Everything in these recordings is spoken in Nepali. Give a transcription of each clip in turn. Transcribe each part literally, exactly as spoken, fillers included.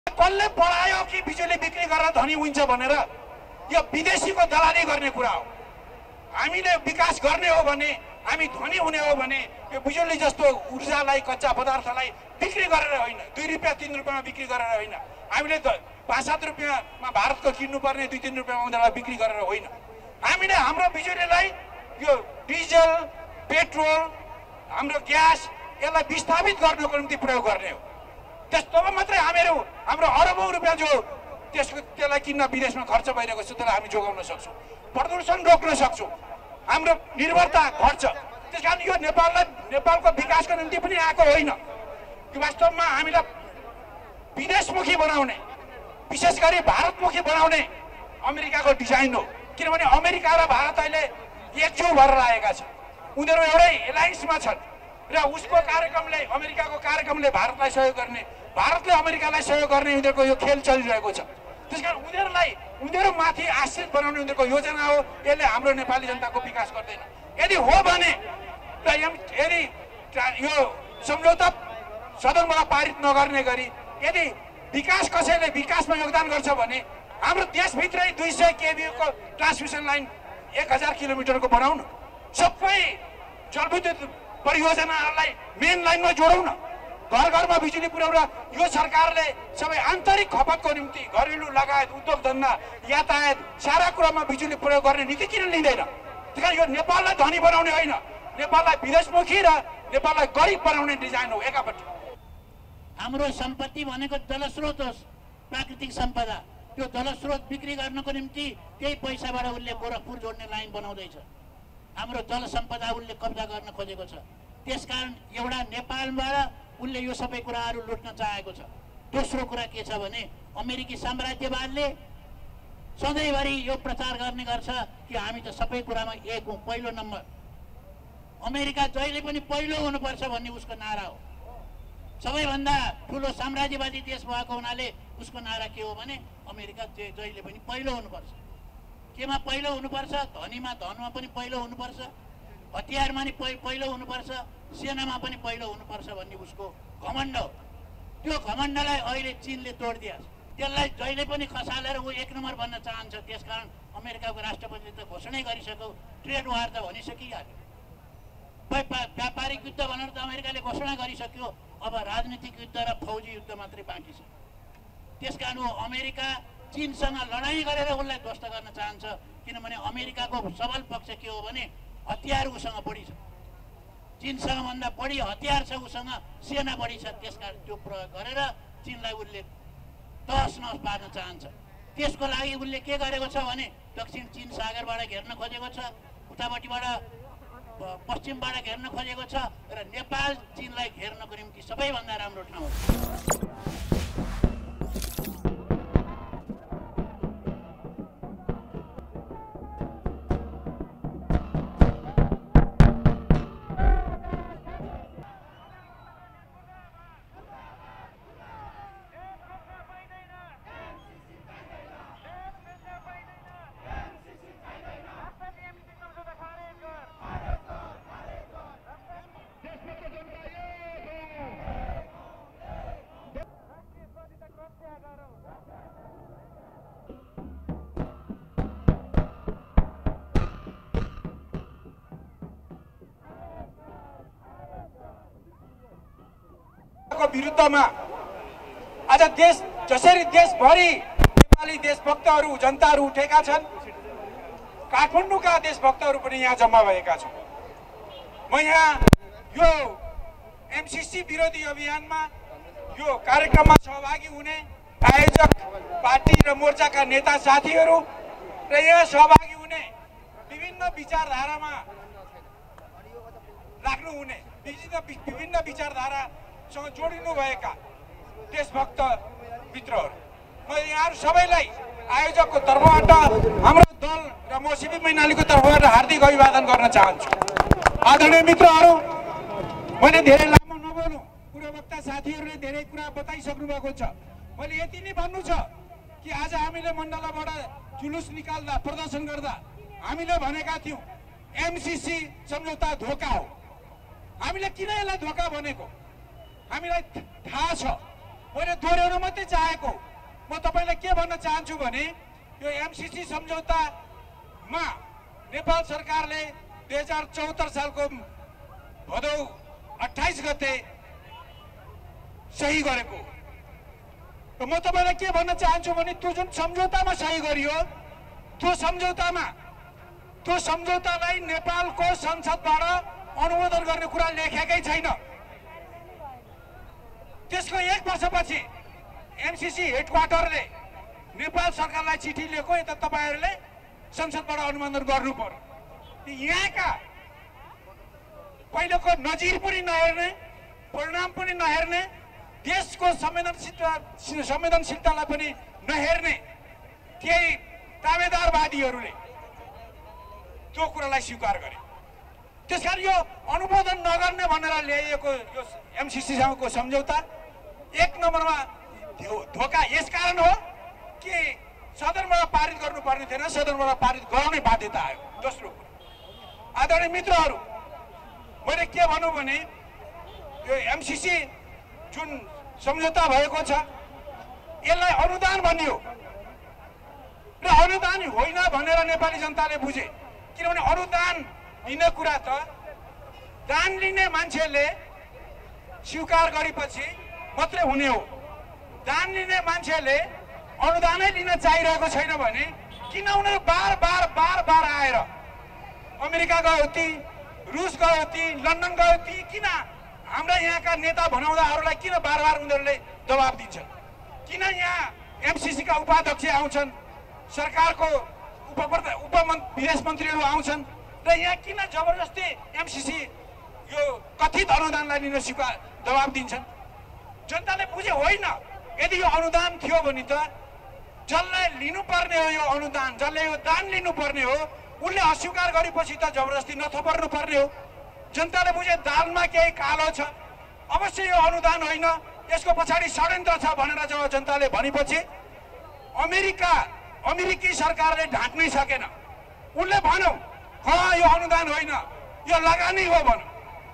कसले पढायो कि बिजुली बिक्री गरेर धनी हुन्छ भनेर? यो विदेशीको दलाली गर्ने कुरा हो। हामीले विकास गर्ने हो भने, हामी धनी हुने हो भने यो बिजुली जस्तो ऊर्जालाई, कच्चा पदार्थलाई बिक्री गरेर होइन, दुई रुपियाँ तीन रुपियाँमा बिक्री गरेर होइन, हामीले पाँच सात रुपियाँमा भारतको किन्नुपर्ने दुई तीन रुपियाँमा उनीहरूलाई बिक्री गरेर होइन। हामीले हाम्रो बिजुलीलाई यो डिजल, पेट्रोल, हाम्रो ग्यास यसलाई विस्थापित गर्नको निम्ति प्रयोग गर्ने हो। त्यस्तोमा मात्रै हामीहरू हाम्रो अरबौँ रुपियाँ जो त्यसको त्यसलाई किन्न विदेशमा खर्च भइरहेको छ त्यसलाई हामी जोगाउन सक्छौँ, प्रदूषण रोक्न सक्छौँ, हाम्रो निर्भरता घट्छ। त्यस कारण यो नेपाललाई नेपालको विकासको निम्ति पनि आएको होइन, यो वास्तवमा हामीलाई विदेशमुखी बनाउने, विशेष गरी भारतमुखी बनाउने अमेरिकाको डिजाइन हो। किनभने अमेरिका र भारत अहिले एकजुट भएर लागेका छन्, उनीहरू एउटै एलायन्समा छन् र उसको कार्यक्रमले, अमेरिकाको कार्यक्रमले भारतलाई सहयोग गर्ने, भारतले अमेरिकालाई सहयोग गर्ने उनीहरूको यो खेल चलिरहेको छ। त्यसकारण उनीहरूलाई उनीहरूमाथि आश्रित बनाउने उनीहरूको योजना हो। यसले हाम्रो नेपाली जनताको विकास गर्दैन। यदि हो भने र यदि यो सम्झौता सदनबाट पारित नगर्ने गरी यदि विकास कसैले विकासमा योगदान गर्छ भने हाम्रो देशभित्रै दुई सय केबीको ट्रान्समिसन लाइन एक हजार किलोमिटरको बनाउन, सबै जलविद्युत परियोजनाहरूलाई मेन लाइनमा जोडौँ न, घर घरमा बिजुली पुर्याउन। यो सरकारले सबै आन्तरिक खपतको निम्ति घरेलु लगायत उद्योग धन्दा यातायात सारा कुरामा बिजुली प्रयोग गर्ने नीति किन लिँदैन? त्यस कारण यो नेपाललाई धनी बनाउने होइन, नेपाललाई विदेशमुखी र नेपाललाई गरिब बनाउने डिजाइन हो एकापट्टि। हाम्रो सम्पत्ति भनेको जलस्रोत हो, प्राकृतिक सम्पदा। त्यो जलस्रोत बिक्री गर्नको निम्ति त्यही पैसाबाट उसले गोरखपुर जोड्ने लाइन बनाउँदैछ। हाम्रो जल सम्पदा उसले कब्जा गर्न खोजेको छ। त्यसकारण एउटा नेपालबाट उसले यो सबै कुराहरू लुट्न चाहेको छ। दोस्रो कुरा के छ भने अमेरिकी साम्राज्यवादले सधैँभरि यो प्रचार गर्ने गर्छ कि हामी त सबै कुरामा एक हौँ, पहिलो नम्बर। अमेरिका जहिले पनि पहिलो हुनुपर्छ भन्ने उसको नारा हो। सबैभन्दा ठुलो साम्राज्यवादी देश भएको हुनाले उसको नारा के हो भने अमेरिका जहिले पनि पहिलो हुनुपर्छ। केमा पहिलो हुनुपर्छ? धनीमा, धनमा पनि पहिलो हुनुपर्छ, हतियारमा पनि पहिलो हुनुपर्छ, सेनामा पनि पहिलो हुनुपर्छ भन्ने उसको घमण्ड हो। त्यो घमण्डलाई अहिले चीनले तोडिदिया, त्यसलाई जहिले पनि खसालेर ऊ एक नम्बर बन्न चाहन्छ। त्यसकारण अमेरिकाको राष्ट्रपतिले त घोषणै गरिसक्यो, ट्रेड वार त भनिसकिहाल्यो, व्यापारिक युद्ध भनेर त अमेरिकाले घोषणा गरिसक्यो। अब राजनीतिक युद्ध र फौजी युद्ध मात्रै बाँकी छ। त्यसकारण ऊ अमेरिका चीनसँग लडाइँ गरेर उसलाई ध्वस्त गर्न चाहन्छ। किनभने अमेरिकाको सबल पक्ष के हो भने हतियार उसँग बढी छ, चीनसँग भन्दा बढी हतियार छ उसँग, सेना बढी छ। त्यसकारण त्यो प्रयोग गरेर चीनलाई उसले तहस नहस पार्न चाहन्छ। त्यसको लागि उसले के गरेको छ भने दक्षिण चीन सागरबाट घेर्न खोजेको छ, उतापट्टिबाट पश्चिमबाट घेर्न खोजेको छ र नेपाल चीनलाई घेर्नको निम्ति सबैभन्दा राम्रो ठाउँ हो। विरुद्धमा आज देश जसरी देशभरि नेपाली देशभक्तहरू जनताहरू उठेका छन्, काठमाडौँका देशभक्तहरू पनि यहाँ जम्मा भएका छन्। म यहाँ यो एमसीसी विरोधी अभियानमा यो कार्यक्रममा सहभागी हुने आयोजक पार्टी र मोर्चाका नेता साथीहरू र यहाँ सहभागी हुने विभिन्न विचारधारामा राख्नुहुने विभिन्न विचारधारासँग जोडिनुभएका देशभक्त मित्रहरू, म यहाँहरू सबैलाई आयोजकको तर्फबाट, हाम्रो दल र म सिपी मैनालीको तर्फबाट हार्दिक अभिवादन गर्न चाहन्छु। आदरणीय मित्रहरू, मैले धेरै लामो नबोलौँ, पूर्ववक्ता साथीहरूले धेरै कुरा बताइसक्नु भएको छ। मैले यति नै भन्नु छ कि आज हामीले मण्डलाबाट जुलुस निकाल्दा, प्रदर्शन गर्दा हामीले भनेका थियौँ एमसीसी सम्झौता धोका हो। हामीले किन यसलाई धोका भनेको हामीलाई थाहा छ। मैले दोहोऱ्याउन मात्रै चाहेको। म तपाईँलाई के भन्न चाहन्छु भने यो एमसीसी सम्झौतामा नेपाल सरकारले दुई हजार चौहत्तर सालको भदौ अट्ठाइस गते सही गरेको। र म तपाईँलाई के भन्न चाहन्छु भने त्यो जुन सम्झौतामा सही गरियो त्यो सम्झौतामा त्यो सम्झौतालाई नेपालको संसदबाट अनुमोदन गर्ने कुरा लेखेकै छैन। त्यसको एक वर्षपछि एमसीसी हेडक्वार्टरले नेपाल सरकारलाई चिठी लेख्यो, यता तपाईँहरूले संसदबाट अनुमोदन गर्नु पर्यो। यहाँका पहिलेको नजिर पनि नहेर्ने, परिणाम पनि नहेर्ने, देशको संवेदनशीलता संवेदनशीलतालाई पनि नहेर्ने केही दावेदारवादीहरूले त्यो कुरालाई स्वीकार गरे। त्यसकारण यो अनुमोदन नगर्ने भनेर ल्याइएको यो एमसीसीसँगको सम्झौता एक नम्बरमा धोका यसकारण हो कि सदनबाट पारित गर्नुपर्ने थिएन, सदनबाट पारित गराउने बाध्यता आयो। दोस्रो कुरा, आदरणीय मित्रहरू, मैले के भनौँ भने यो एमसीसी जुन सम्झौता भएको छ यसलाई अनुदान भनियो र अनुदान होइन भनेर नेपाली जनताले बुझे। किनभने अनुदान लिने कुरा त दान लिने मान्छेले स्वीकार गरेपछि मात्रै हुने हो। दान लिने मान्छेले अनुदानै लिन चाहिरहेको छैन भने किन उनीहरू बार बार बार बार आएर अमेरिका गयो ती, रुस गयो ती, लन्डन गयो ती, किन हाम्रा यहाँका नेता भनाउँदाहरूलाई किन बार बार उनीहरूले दबाब दिन्छन्? किन यहाँ एमसीसीका उपाध्यक्ष आउँछन्, सरकारको उप उप विदेश मन्त्रीहरू आउँछन् र यहाँ किन जबरजस्ती एमसीसी यो कथित अनुदानलाई लिन स्वीकार दबाब दिन्छन्? जनताले बुझे होइन, यदि यो अनुदान थियो भने त जसलाई लिनुपर्ने हो यो अनुदान, जसले यो दान लिनुपर्ने हो उसले अस्वीकार गरेपछि त जबरजस्ती नथपर्नु पर्ने हो। जनताले बुझे दालमा केही कालो छ, अवश्य यो अनुदान होइन, यसको पछाडि षड्यन्त्र छ भनेर जब जनताले भनेपछि अमेरिका अमेरिकी सरकारले ढाँट्नै सकेन। उनले भनौँ हाँ यो अनुदान होइन, यो लगानी हो भनौँ,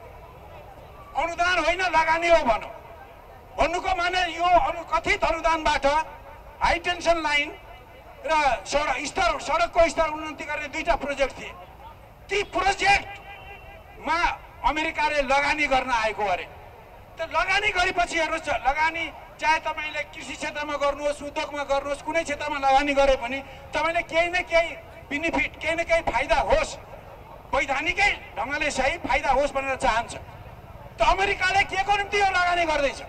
अनुदान होइन लगानी हो भनौँ। भन्नुको माने यो अनु कथित अनुदानबाट हाई टेन्सन लाइन र सडक स्तर सडकको स्तर उन्नति गर्ने दुईटा प्रोजेक्ट थिए। ती प्रोजेक्टमा अमेरिकाले लगानी गर्न आएको अरे। त लगानी गरेपछि हेर्नुहोस्, लगानी चाहे तपाईँले कृषि क्षेत्रमा गर्नुहोस्, उद्योगमा गर्नुहोस्, कुनै क्षेत्रमा लगानी गरे पनि तपाईँले केही न केही बेनिफिट, केही न केही फाइदा होस्, वैधानिकै ढङ्गले सही फाइदा होस् भनेर चाहन्छ। त अमेरिकाले के को निम्ति यो लगानी गर्दैछ?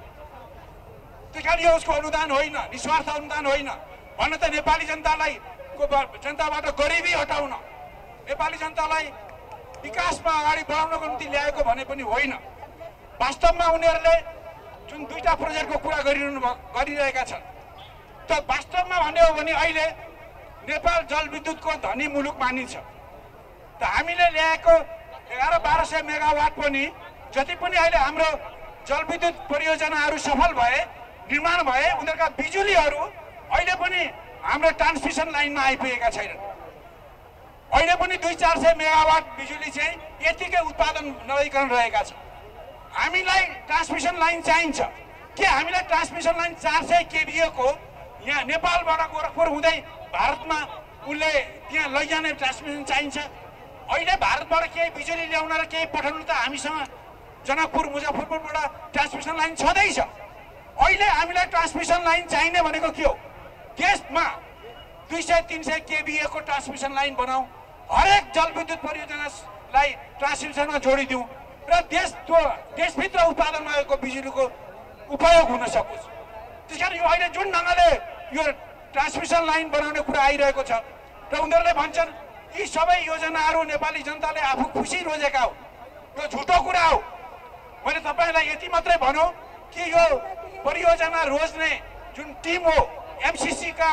त्यस कारण यो उसको अनुदान होइन, निस्वार्थ अनुदान होइन। भन्न त नेपाली जनतालाई जनताबाट गरिबी हटाउन, नेपाली जनतालाई विकासमा अगाडि बढाउनको निम्ति ल्याएको भने पनि होइन। वास्तवमा उनीहरूले जुन दुईटा प्रोजेक्टको कुरा गरिरहनु गरिरहेका छन्, त वास्तवमा भन्ने हो भने अहिले नेपाल जलविद्युतको धनी मुलुक मानिन्छ। त हामीले ल्याएको एघार बाह्र सय मेगावाट पनि जति पनि अहिले हाम्रो जलविद्युत परियोजनाहरू सफल भए, निर्माण भए, उनीहरूका बिजुलीहरू अहिले पनि हाम्रो ट्रान्समिसन लाइनमा आइपुगेका छैनन्। अहिले पनि दुई चार सय मेगावाट बिजुली चाहिँ यतिकै उत्पादन नभइकन रहेका छ। हामीलाई ट्रान्समिसन लाइन चाहिन्छ के? हामीलाई ट्रान्समिसन लाइन चार सय केभिएको यहाँ नेपालबाट गोरखपुर हुँदै भारतमा उसले त्यहाँ लैजाने ट्रान्समिसन चाहिन्छ। अहिले भारतबाट केही बिजुली ल्याउन र केही पठाउनु त हामीसँग जनकपुर मुजफ्फरपुरबाट ट्रान्समिसन लाइन छँदैछ। अहिले हामीलाई ट्रान्समिसन लाइन चाहिने भनेको के हो? देशमा दुई सय तिन सय केभिएको ट्रान्समिसन लाइन बनाऊ, हरेक जलविद्युत परियोजनालाई ट्रान्समिसनमा जोडिदिउँ र देश त्यो देशभित्र उत्पादन भएको बिजुलीको उपयोग हुन सकोस्। त्यस कारण यो अहिले जुन ढङ्गले यो ट्रान्समिसन लाइन बनाउने कुरा आइरहेको छ र उनीहरूले भन्छन् यी सबै योजनाहरू नेपाली जनताले आफू खुसी रोजेका हो, यो झुटो कुरा हो। मैले तपाईँलाई यति मात्रै भनौँ कि यो परियोजना रोज्ने जुन टिम हो, एमसीसीका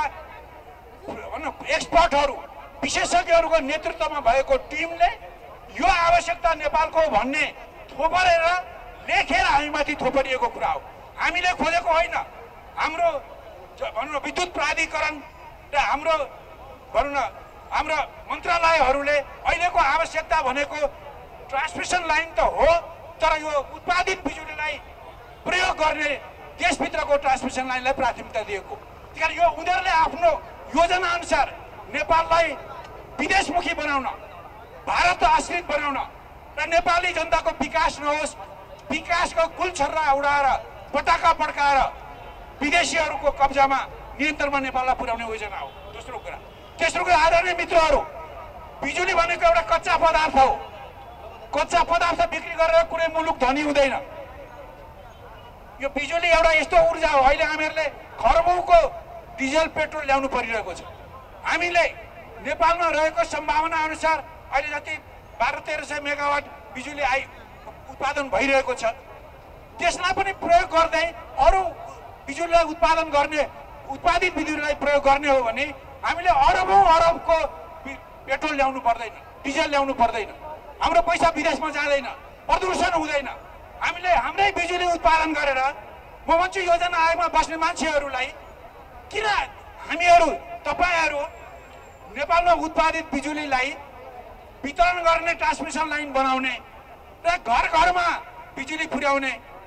एक्सपर्टहरू, विशेषज्ञहरूको नेतृत्वमा भएको टिमले यो आवश्यकता नेपालको भन्ने थोपरेर लेखेर हामीमाथि थोपरिएको कुरा हो। हामीले खोजेको होइन। हाम्रो भनौँ न विद्युत प्राधिकरण र हाम्रो भनौँ न हाम्रो मन्त्रालयहरूले अहिलेको आवश्यकता भनेको ट्रान्समिसन लाइन त हो, तर यो उत्पादित बिजुलीलाई प्रयोग गर्ने देशभित्रको ट्रान्समिसन लाइनलाई प्राथमिकता दिएको। त्यही कारण यो उनीहरूले आफ्नो योजना अनुसार नेपाललाई विदेशमुखी बनाउन, भारत आश्रित बनाउन र नेपाली जनताको विकास नहोस्, विकासको गुलछर्रा उडाएर पटाका पड्काएर विदेशीहरूको कब्जामा नियन्त्रणमा नेपाललाई पुर्याउने योजना हो। दोस्रो कुरा। तेस्रो कुरा, आदरणीय मित्रहरू, बिजुली भनेको एउटा कच्चा पदार्थ हो। कच्चा पदार्थ बिक्री गरेर कुनै मुलुक धनी हुँदैन। यो बिजुली एउटा यस्तो ऊर्जा हो, अहिले हामीहरूले खरबौँको डिजल पेट्रोल ल्याउनु परिरहेको छ। हामीले नेपालमा रहेको सम्भावना अनुसार अहिले जति बाह्र तेह्र सय मेगावाट बिजुली आइ उत्पादन भइरहेको छ, त्यसलाई पनि प्रयोग गर्दै अरू बिजुलीलाई उत्पादन गर्ने, उत्पादित बिजुलीलाई प्रयोग गर्ने हो भने हामीले अरबौँ अरबको पेट्रोल ल्याउनु पर्दैन, डिजल ल्याउनु पर्दैन, हाम्रो पैसा विदेशमा जाँदैन, प्रदूषण हुँदैन। हामीले हाम्रै बिजुली उत्पादन गरेर, म भन्छु योजना आयोगमा बस्ने मान्छेहरूलाई, किन हामीहरू तपाईँहरू नेपालमा उत्पादित बिजुलीलाई वितरण गर्ने ट्रान्समिसन लाइन बनाउने र घर घरमा बिजुली पुर्याउने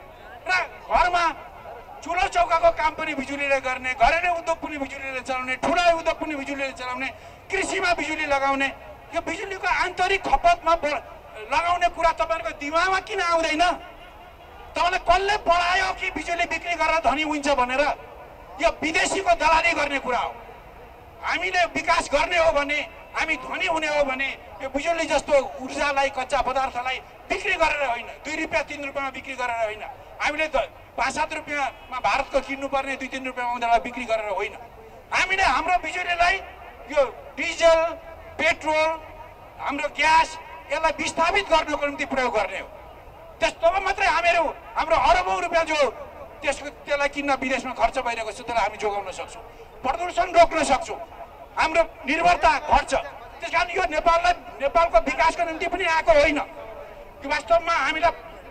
र घरमा चुलो चौकाको काम पनि बिजुलीले गर्ने, घरेलु उद्योग पनि बिजुलीले चलाउने, ठुला उद्योग पनि बिजुलीले चलाउने, कृषिमा बिजुली लगाउने, यो बिजुलीको आन्तरिक खपतमा लगाउने कुरा तपाईँहरूको दिमागमा किन आउँदैन? तपाईँलाई कसले पढायो कि बिजुली बिक्री गरेर धनी हुन्छ भनेर? यो विदेशीको दलाली गर्ने कुरा हो। हामीले विकास गर्ने हो भने, हामी धनी हुने हो भने यो बिजुली जस्तो ऊर्जालाई, कच्चा पदार्थलाई बिक्री गरेर होइन, दुई रुपियाँ तिन रुपियाँमा बिक्री गरेर होइन, हामीले पाँच सात रुपियाँमा भारतको किन्नुपर्ने दुई तिन रुपियाँमा उनीहरूलाई बिक्री गरेर होइन, हामीले हाम्रो बिजुलीलाई यो डिजल पेट्रोल हाम्रो ग्यास यसलाई विस्थापित गर्नको निम्ति प्रयोग गर्ने हो। त्यस्तो मात्रै हामीहरू हाम्रो अरबौँ रुपियाँ जो त्यसको त्यसलाई किन्न विदेशमा खर्च भइरहेको छ त्यसलाई हामी जोगाउन सक्छौँ, प्रदूषण रोक्न सक्छौँ, हाम्रो निर्भरता घट्छ। त्यस कारण यो नेपाललाई, नेपालको विकासको निम्ति पनि आएको होइन, यो वास्तवमा हामीलाई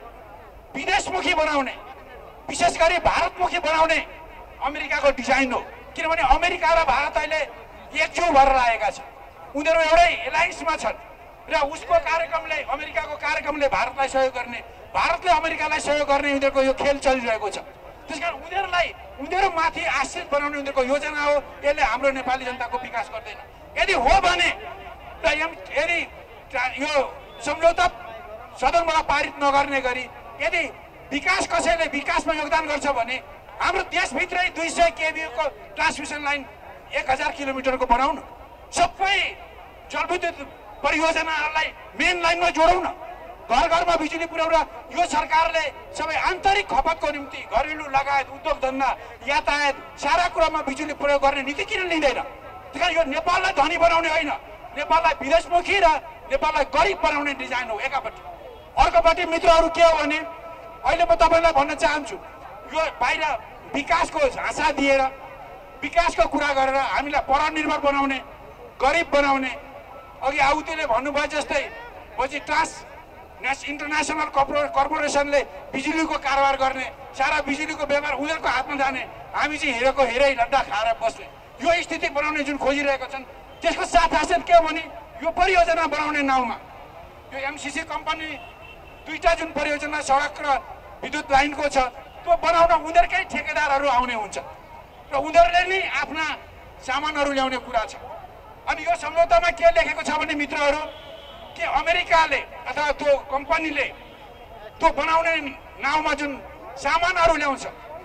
विदेशमुखी बनाउने, विशेष गरी भारतमुखी बनाउने अमेरिकाको डिजाइन हो। किनभने अमेरिका र भारत अहिले एकजुट भएर लागेका छन्, उनीहरू एउटै एलायन्समा छन् र उसको कार्यक्रमले, अमेरिकाको कार्यक्रमले भारतलाई सहयोग गर्ने, भारतले अमेरिकालाई सहयोग गर्ने उनीहरूको यो खेल चलिरहेको छ। त्यसकारण उनीहरूलाई उनीहरू माथि आश्रित बनाउने उनीहरूको योजना हो। यसले हाम्रो नेपाली जनताको विकास गर्दैन। यदि हो भने र यदि यो सम्झौता सदनमा पारित नगर्ने गरी यदि विकास कसैले विकासमा योगदान गर्छ भने हाम्रो देशभित्रै दुई सय केबीको ट्रान्समिसन लाइन एक हजार किलोमिटरको बनाउन, सबै जलविद्युत परियोजनाहरूलाई मेन लाइनमा जोडौँ न, घर घरमा बिजुली पुर्याउन। यो सरकारले सबै आन्तरिक खपतको निम्ति घरेलु लगायत उद्योग धन्दा यातायात सारा कुरामा बिजुली प्रयोग गर्ने नीति किन लिँदैन? त्यही कारण यो नेपाललाई धनी बनाउने होइन, नेपाललाई विदेशमुखी र नेपाललाई गरिब बनाउने डिजाइन हो एकापट्टि। अर्कोपट्टि मित्रहरू के हो भने अहिले म तपाईँलाई भन्न चाहन्छु, यो बाहिर विकासको झाँसा दिएर विकासको कुरा गरेर हामीलाई परनिर्भर बनाउने, गरिब बनाउने, अघि आउतीले भन्नुभयो जस्तै पछि ट्रान्स नेस इन्टरनेसनल कर्पोरेसनले बिजुलीको कारोबार गर्ने, सारा बिजुलीको व्यवहार उनीहरूको हातमा जाने, हामी चाहिँ हेरेको हेरै लड्डा खाएर बस्ने, यो स्थिति बनाउने जुन खोजिरहेका छन् त्यसको साथसाथ के हो भने यो परियोजना बनाउने नाउँमा यो एमसिसी कम्पनी दुईटा जुन परियोजना सडक र विद्युत लाइनको छ त्यो बनाउन उनीहरूकै ठेकेदारहरू आउने हुन्छ र उनीहरूले नै आफ्ना सामानहरू ल्याउने कुरा छ। अनि यो सम्झौतामा के लेखेको छ भने मित्रहरू, कि अमेरिकाले अथवा त्यो कम्पनीले त्यो बनाउने नाउँमा जुन सामानहरू ल्याउँछ,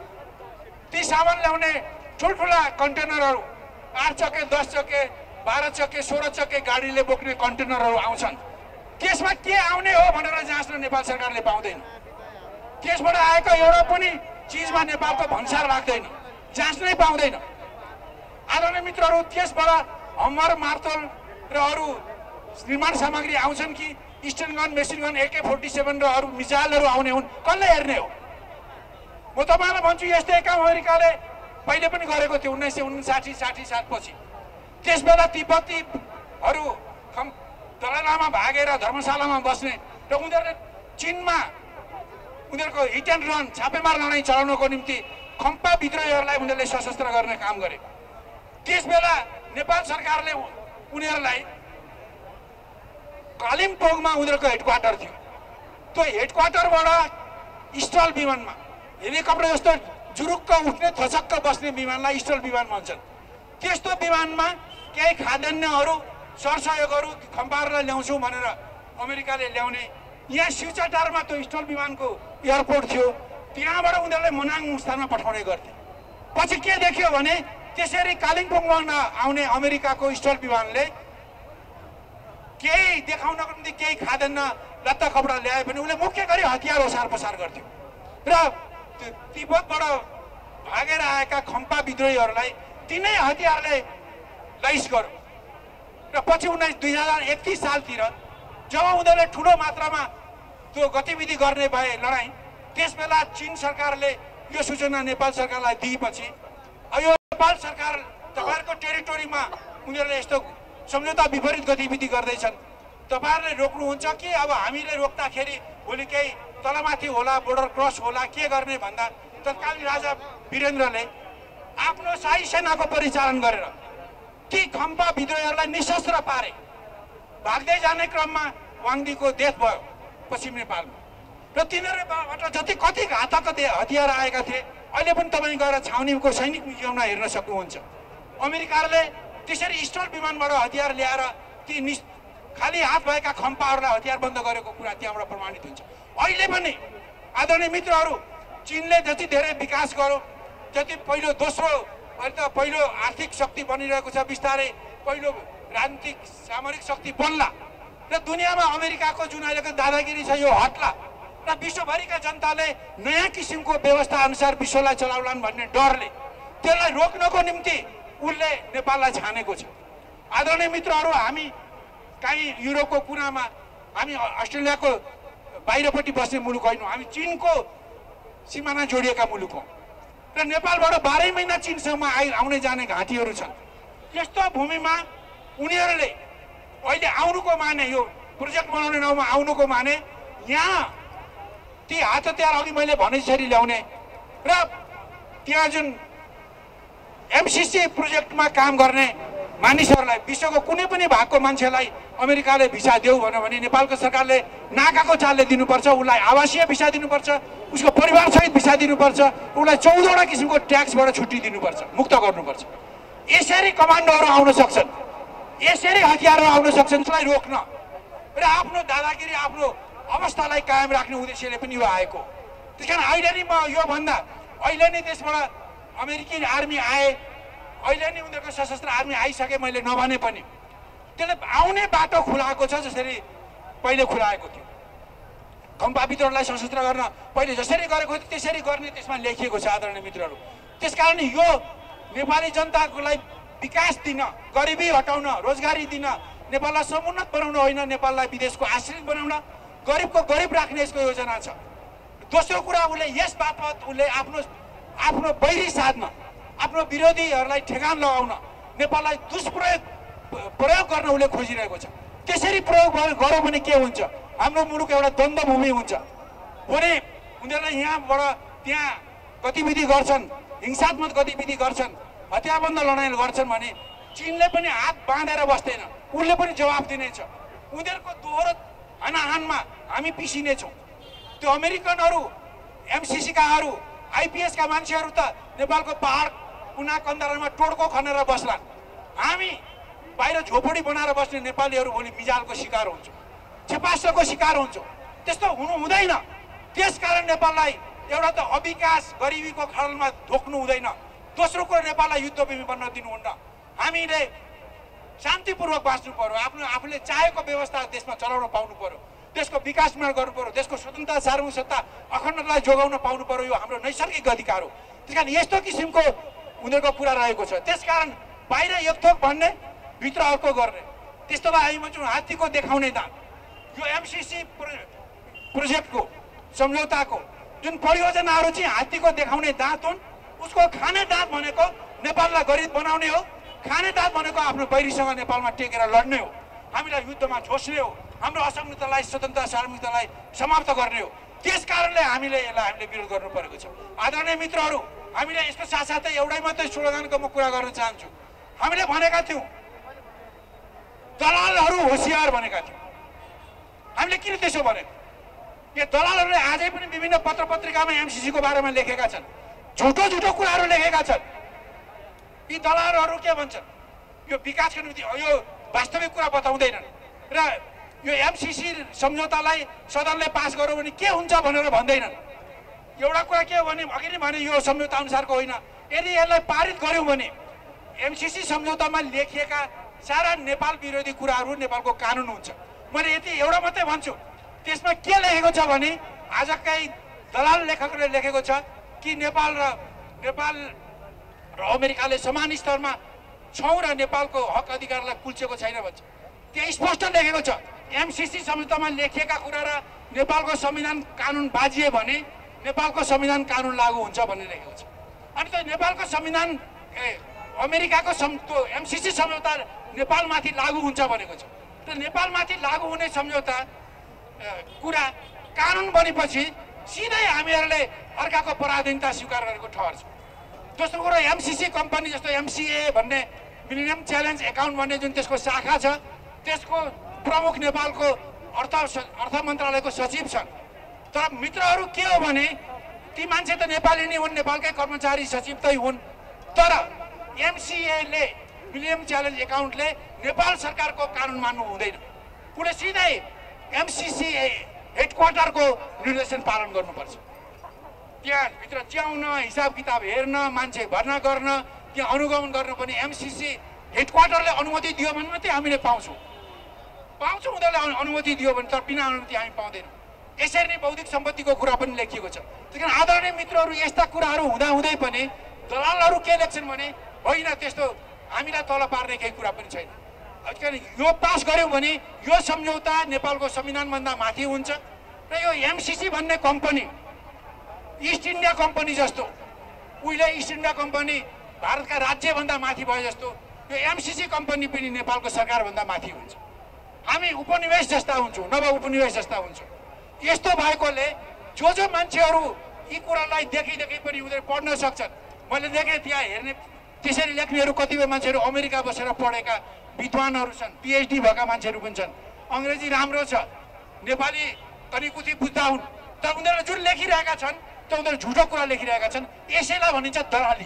ती सामान ल्याउने ठुल्ठुला कन्टेनरहरू आठ चक्के दस चक्के बाह्र चक्के सोह्र चक्के गाडीले बोक्ने कन्टेनरहरू आउँछन्, त्यसमा के आउने हो भनेर जाँच्न नेपाल सरकारले पाउँदैन। त्यसबाट आएको एउटा पनि चिजमा नेपालको भन्सार लाग्दैन, जाँच्नै पाउँदैन। आदरणीय मित्रहरू, त्यसबाट हम्मर मार्तल र अरू निर्माण सामग्री आउँछन् कि sten gun, machine gun, AK forty seven र अरू मिसाइलहरू आउने हुन्, कसले हेर्ने हो? म तपाईँलाई भन्छु यस्तै काम अमेरिकाले पहिले पनि गरेको थियो उन्नाइस सय उन्साठी साठी सालपछि। त्यस बेला तिब्बतीहरू दलाई लामा भागेर धर्मशालामा बस्ने र उनीहरूले चीनमा उनीहरूको हिट एन्ड रन छापेमार लडाइँ चलाउनको निम्ति खम्पा विद्रोहीहरूलाई उनीहरूले सशस्त्र गर्ने काम गरे। त्यस बेला नेपाल सरकारले उनीहरूलाई कालिम्पोङमा उनीहरूको हेडक्वार्टर थियो, त्यो हेडक्वार्टरबाट स्टल विमानमा हेलिकप्टर जस्तो जुरुक्क उठ्ने थचक्क बस्ने विमानलाई स्टल विमान भन्छन्। त्यस्तो विमानमा केही खाद्यान्नहरू सरसहयोगहरू खम्पारेर ल्याउँछौँ भनेर अमेरिकाले ल्याउने, यहाँ शिवचटारमा त्यो स्टल विमानको एयरपोर्ट थियो, त्यहाँबाट उनीहरूले मनाङ स्थानमा पठाउने गर्थे। पछि के देखियो भने त्यसरी कालिम्पोङमा आउने अमेरिकाको स्टल विमानले केही देखाउनको निम्ति केही खाद्यान्न लत्ता कपडा ल्याए भने उसले मुख्य गरी हतियार ओसार पसार गर्थ्यो र तिब्बतबाट भागेर आएका खम्पा विद्रोहीहरूलाई तिनै हतियारले लैस गर्यो। र पछि उन्नाइस दुई हजार एकतिस सालतिर जब उनीहरूले ठुलो मात्रामा त्यो गतिविधि गर्ने भए लडाइँ, त्यस बेला चीन सरकारले यो सूचना नेपाल सरकारलाई दिएपछि यो नेपाल सरकार तपाईँहरूको टेरिटोरीमा उनीहरूले यस्तो सम्झौता विपरीत गतिविधि गर्दैछन्, तपाईँहरूले रोक्नुहुन्छ कि अब हामीले रोक्दाखेरि भोलि केही तलमाथि होला, बोर्डर क्रस होला, के गर्ने भन्दा तत्कालीन राजा वीरेन्द्रले आफ्नो शाही सेनाको परिचालन गरेर ती खम्पा विद्रोहीहरूलाई निशस्त्र पारे। भाग्दै जाने क्रममा वाङदीको डेथ भयो पश्चिम नेपालमा र तिनीहरूबाट जति कति घातक हतियार आएका थिए अहिले पनि तपाईँ गएर छाउनीको सैनिक म्युजियममा हेर्न सक्नुहुन्छ। अमेरिकाले त्यसरी स्टल विमानबाट हतियार ल्याएर ती नि खाली हात भएका खम्पाहरूलाई हतियारबन्द गरेको कुरा त्यहाँबाट प्रमाणित हुन्छ। अहिले पनि आदरणीय मित्रहरू, चीनले जति धेरै विकास गर्यो, जति पहिलो दोस्रो अहिले त पहिलो आर्थिक शक्ति बनिरहेको छ, बिस्तारै पहिलो राजनीतिक सामरिक शक्ति बन्ला र दुनियाँमा अमेरिकाको जुन अहिलेको दादागिरी छ यो हट्ला र विश्वभरिका जनताले नयाँ किसिमको व्यवस्था अनुसार विश्वलाई चलाउलान् भन्ने डरले त्यसलाई रोक्नको निम्ति उसले नेपाललाई छानेको छ। आदरणीय मित्रहरू, हामी कहीँ युरोपको कुनामा, हामी अस्ट्रेलियाको बाहिरपट्टि बस्ने मुलुक होइनौँ, हामी चीनको सिमाना जोडिएका मुलुक हौँ र नेपालबाट बाह्रै महिना चीनसम्म आइ आउने जाने घाटीहरू छन्। यस्तो भूमिमा उनीहरूले अहिले आउनुको माने, यो प्रोजेक्ट बनाउने नाउँमा आउनुको माने यहाँ ती हात हतियार अघि मैले भने जसरी ल्याउने र त्यहाँ जुन एमसिसी प्रोजेक्टमा काम गर्ने मानिसहरूलाई, विश्वको कुनै पनि भागको मान्छेलाई अमेरिकाले भिसा देऊ भन्यो भने नेपालको सरकारले नाकाको चालले दिनुपर्छ, उसलाई आवासीय भिसा दिनुपर्छ, उसको परिवारसहित भिसा दिनुपर्छ, उसलाई चौधवटा किसिमको ट्याक्सबाट छुट्टी दिनुपर्छ, मुक्त गर्नुपर्छ। यसरी कमान्डोहरू आउन सक्छन्, यसरी हतियारहरू आउन सक्छन् त्यसलाई रोक्न र आफ्नो दादागिरी, आफ्नो अवस्थालाई कायम राख्ने उद्देश्यले पनि यो आएको। त्यस कारण अहिले नै म यो भन्दा अहिले नै त्यसबाट अमेरिकी आर्मी आए, अहिले नै उनीहरूको सशस्त्र आर्मी आइसके मैले नभने पनि त्यसले आउने बाटो खुलाएको छ, जसरी पहिले खुलाएको थियो। खम्पा विद्रोहलाई सशस्त्र गर्न पहिले जसरी गरेको थियो त्यसरी गर्ने त्यसमा लेखिएको छ। आदरणीय मित्रहरू, त्यसकारण यो नेपाली जनतालाई विकास दिन, गरिबी हटाउन, रोजगारी दिन, नेपाललाई समुन्नत बनाउन होइन, नेपाललाई विदेशको आश्रित बनाउन, गरिबको गरिब राख्ने यसको योजना छ। दोस्रो कुरा, उसले यस बापत उसले आफ्नो आफ्नो बैरी साधन, आफ्नो विरोधीहरूलाई ठेगान लगाउन, नेपाललाई दुष्प्रयोग प्रयोग गर्न उसले खोजिरहेको छ। त्यसरी प्रयोग गर्यो भने के हुन्छ, हाम्रो मुलुक एउटा द्वन्द्व भूमि हुन्छ। भने उनीहरूले यहाँबाट त्यहाँ गतिविधि गर्छन्, हिंसात्मक गतिविधि गर्छन्, हतियारबन्द लडाइँ गर्छन् भने चीनले पनि हात बाँधेर बस्दैन, उसले पनि जवाब दिनेछ। उनीहरूको दोहोरो हानाहानमा हामी पिसिनेछौँ। त्यो अमेरिकनहरू, एमसिसीकाहरू, आइपिएसका मान्छेहरू त नेपालको पहाड कुना कन्दरामा टोड्को खनेर बस्लान्, हामी बाहिर झोपडी बनाएर बस्ने नेपालीहरू भोलि मिजालको शिकार हुन्छौँ, छेपासोको शिकार हुन्छौँ। त्यस्तो हुनु हुँदैन। त्यसकारण नेपाललाई एउटा त अविकास, गरिबीको खडलमा ढोक्नु हुँदैन। दोस्रो कुरो, नेपाललाई युद्धभूमि बन्न दिनुहुन्न। हामीले शान्तिपूर्वक बाँच्नु पर्यो, आफ्नो आफूले चाहेको व्यवस्था देशमा चलाउन पाउनु पर्यो, देशको विकासमा गर्नु पर्यो, देशको स्वतन्त्रता, सार्वभौमसत्ता, अखण्डतालाई जोगाउन पाउनु पर्यो। यो हाम्रो नैसर्गिक अधिकार हो। त्यस कारण यस्तो किसिमको उनीहरूको कुरा रहेको छ। त्यसकारण बाहिर एक थोक भन्ने, भित्र अर्को गर्ने, त्यस्तोलाई हामी भन्छौँ हात्तीको देखाउने दाँत। यो एमसिसी प्रोजेक्टको सम्झौताको जुन परियोजनाहरू चाहिँ हात्तीको देखाउने दाँत हुन्, उसको खाने दाँत भनेको नेपाललाई गरिब बनाउने हो, खाने दाँत भनेको आफ्नो बैरीसँग नेपालमा टेकेर लड्ने हो, हामीलाई युद्धमा झोस्ने हो, हाम्रो असंगततालाई, स्वतन्त्रता, सार्वभौमिकतालाई समाप्त गर्ने हो। त्यस कारणले हामीले यसलाई हामीले विरोध गर्नु परेको छ। आदरणीय मित्रहरू, हामीले यसको साथसाथै एउटै मात्रै स्लोगनको म कुरा गर्न चाहन्छु। हामीले भनेका थियौँ दलालहरू होसियार भनेका थियौँ। हामीले किन त्यसो भनेको? यो दलालहरूले आजै पनि विभिन्न पत्र पत्रिकामा एमसिसीको बारेमा लेखेका छन्। झुटो झुटो कुराहरू लेखेका छन्। यी दलालहरू के भन्छन्, यो विकासको निम्ति यो वास्तविक कुरा बताउँदैनन् र यो एमसिसी सम्झौतालाई सदनले पास गर्यो भने के हुन्छ भनेर भन्दैनन्। एउटा कुरा के हो भने अघि नै भने यो सम्झौता अनुसारको होइन। यदि यसलाई पारित गर्यौँ भने एमसिसी सम्झौतामा लेखिएका सारा नेपाल विरोधी कुराहरू नेपालको कानुन हुन्छ। मैले यति एउटा मात्रै भन्छु, त्यसमा के लेखेको छ भने आजकै दलाल लेखकले लेखेको छ कि नेपाल र नेपाल र अमेरिकाले समान स्तरमा छौँ र नेपालको हक अधिकारलाई कुल्चेको छैन भन्छ। त्यहाँ स्पष्ट लेखेको छ एमसिसी सम्झौतामा लेखिएका कुरा र नेपालको संविधान कानुन बाजिए भने नेपालको संविधान कानुन लागू हुन्छ भन्ने लेखेको छ। अनि त्यो नेपालको संविधान अमेरिकाको सम् त्यो एमसिसी सम्झौता नेपालमाथि लागू हुन्छ भनेको छ। त्यो नेपालमाथि लागू हुने सम्झौता कुरा कानुन बनेपछि सिधै हामीहरूले अर्काको पराधीनता स्वीकार गरेको ठहर छ। दोस्रो कुरो एमसिसी कम्पनी जस्तो एमसिए भन्ने मिलेनियम च्यालेन्ज एकाउन्ट भन्ने जुन त्यसको शाखा छ त्यसको प्रमुख नेपालको अर्थ अर्थ मन्त्रालयको सचिव छन्। तर मित्रहरू के हो भने ती मान्छे त नेपाली नै हुन्, नेपालकै कर्मचारी सचिव तै हुन्। तर एमसिएले मिलेनियम च्यालेन्ज एकाउन्टले नेपाल सरकारको कानुन मान्नु हुँदैन। उसले सिधै एमसिसी हेडक्वार्टरको निर्देशन पालन गर्नुपर्छ। त्यहाँभित्र च्याउन, हिसाब किताब हेर्न, मान्छे भर्ना गर्न, त्यहाँ अनुगमन गर्न पनि एमसिसी हेडक्वार्टरले अनुमति दियो भने मात्रै हामीले पाउँछौँ पाउँछौँ उनीहरूले अनुमति दियो भने। तर बिना अनुमति हामी पाउँदैनौँ। यसरी नै बौद्धिक सम्पत्तिको कुरा पनि लेखिएको छ। त्यस कारण आदरणीय मित्रहरू, यस्ता कुराहरू हुँदाहुँदै पनि दलालहरू के लेख्छन् भने होइन त्यस्तो हामीलाई तल पार्ने केही कुरा पनि छैन। किनभने यो पास गऱ्यौँ भने यो सम्झौता नेपालको संविधानभन्दा माथि हुन्छ र यो एमसिसी भन्ने कम्पनी इस्ट इन्डिया कम्पनी जस्तो, उहिले इस्ट इन्डिया कम्पनी भारतका राज्यभन्दा माथि भए जस्तो यो एमसिसी कम्पनी पनि नेपालको सरकारभन्दा माथि हुन्छ। हामी उपनिवेश जस्ता हुन्छौँ, नव उपनिवेश जस्ता हुन्छौँ। यस्तो भएकोले जो जो मान्छेहरू यी कुरालाई देखिदेखि पनि उनीहरू पढ्न सक्छन्। मैले देखेँ त्यहाँ हेर्ने त्यसरी लेख्नेहरू कतिपय मान्छेहरू अमेरिका बसेर पढेका विद्वानहरू छन्, पिएचडी भएका मान्छेहरू पनि छन्। अङ्ग्रेजी राम्रो छ, नेपाली कनिकुथी बुझ्दा हुन्। तर उनीहरूले जुन लेखिरहेका छन् त्यो उनीहरू झुटो कुरा लेखिरहेका छन्। यसैलाई भनिन्छ दलाली।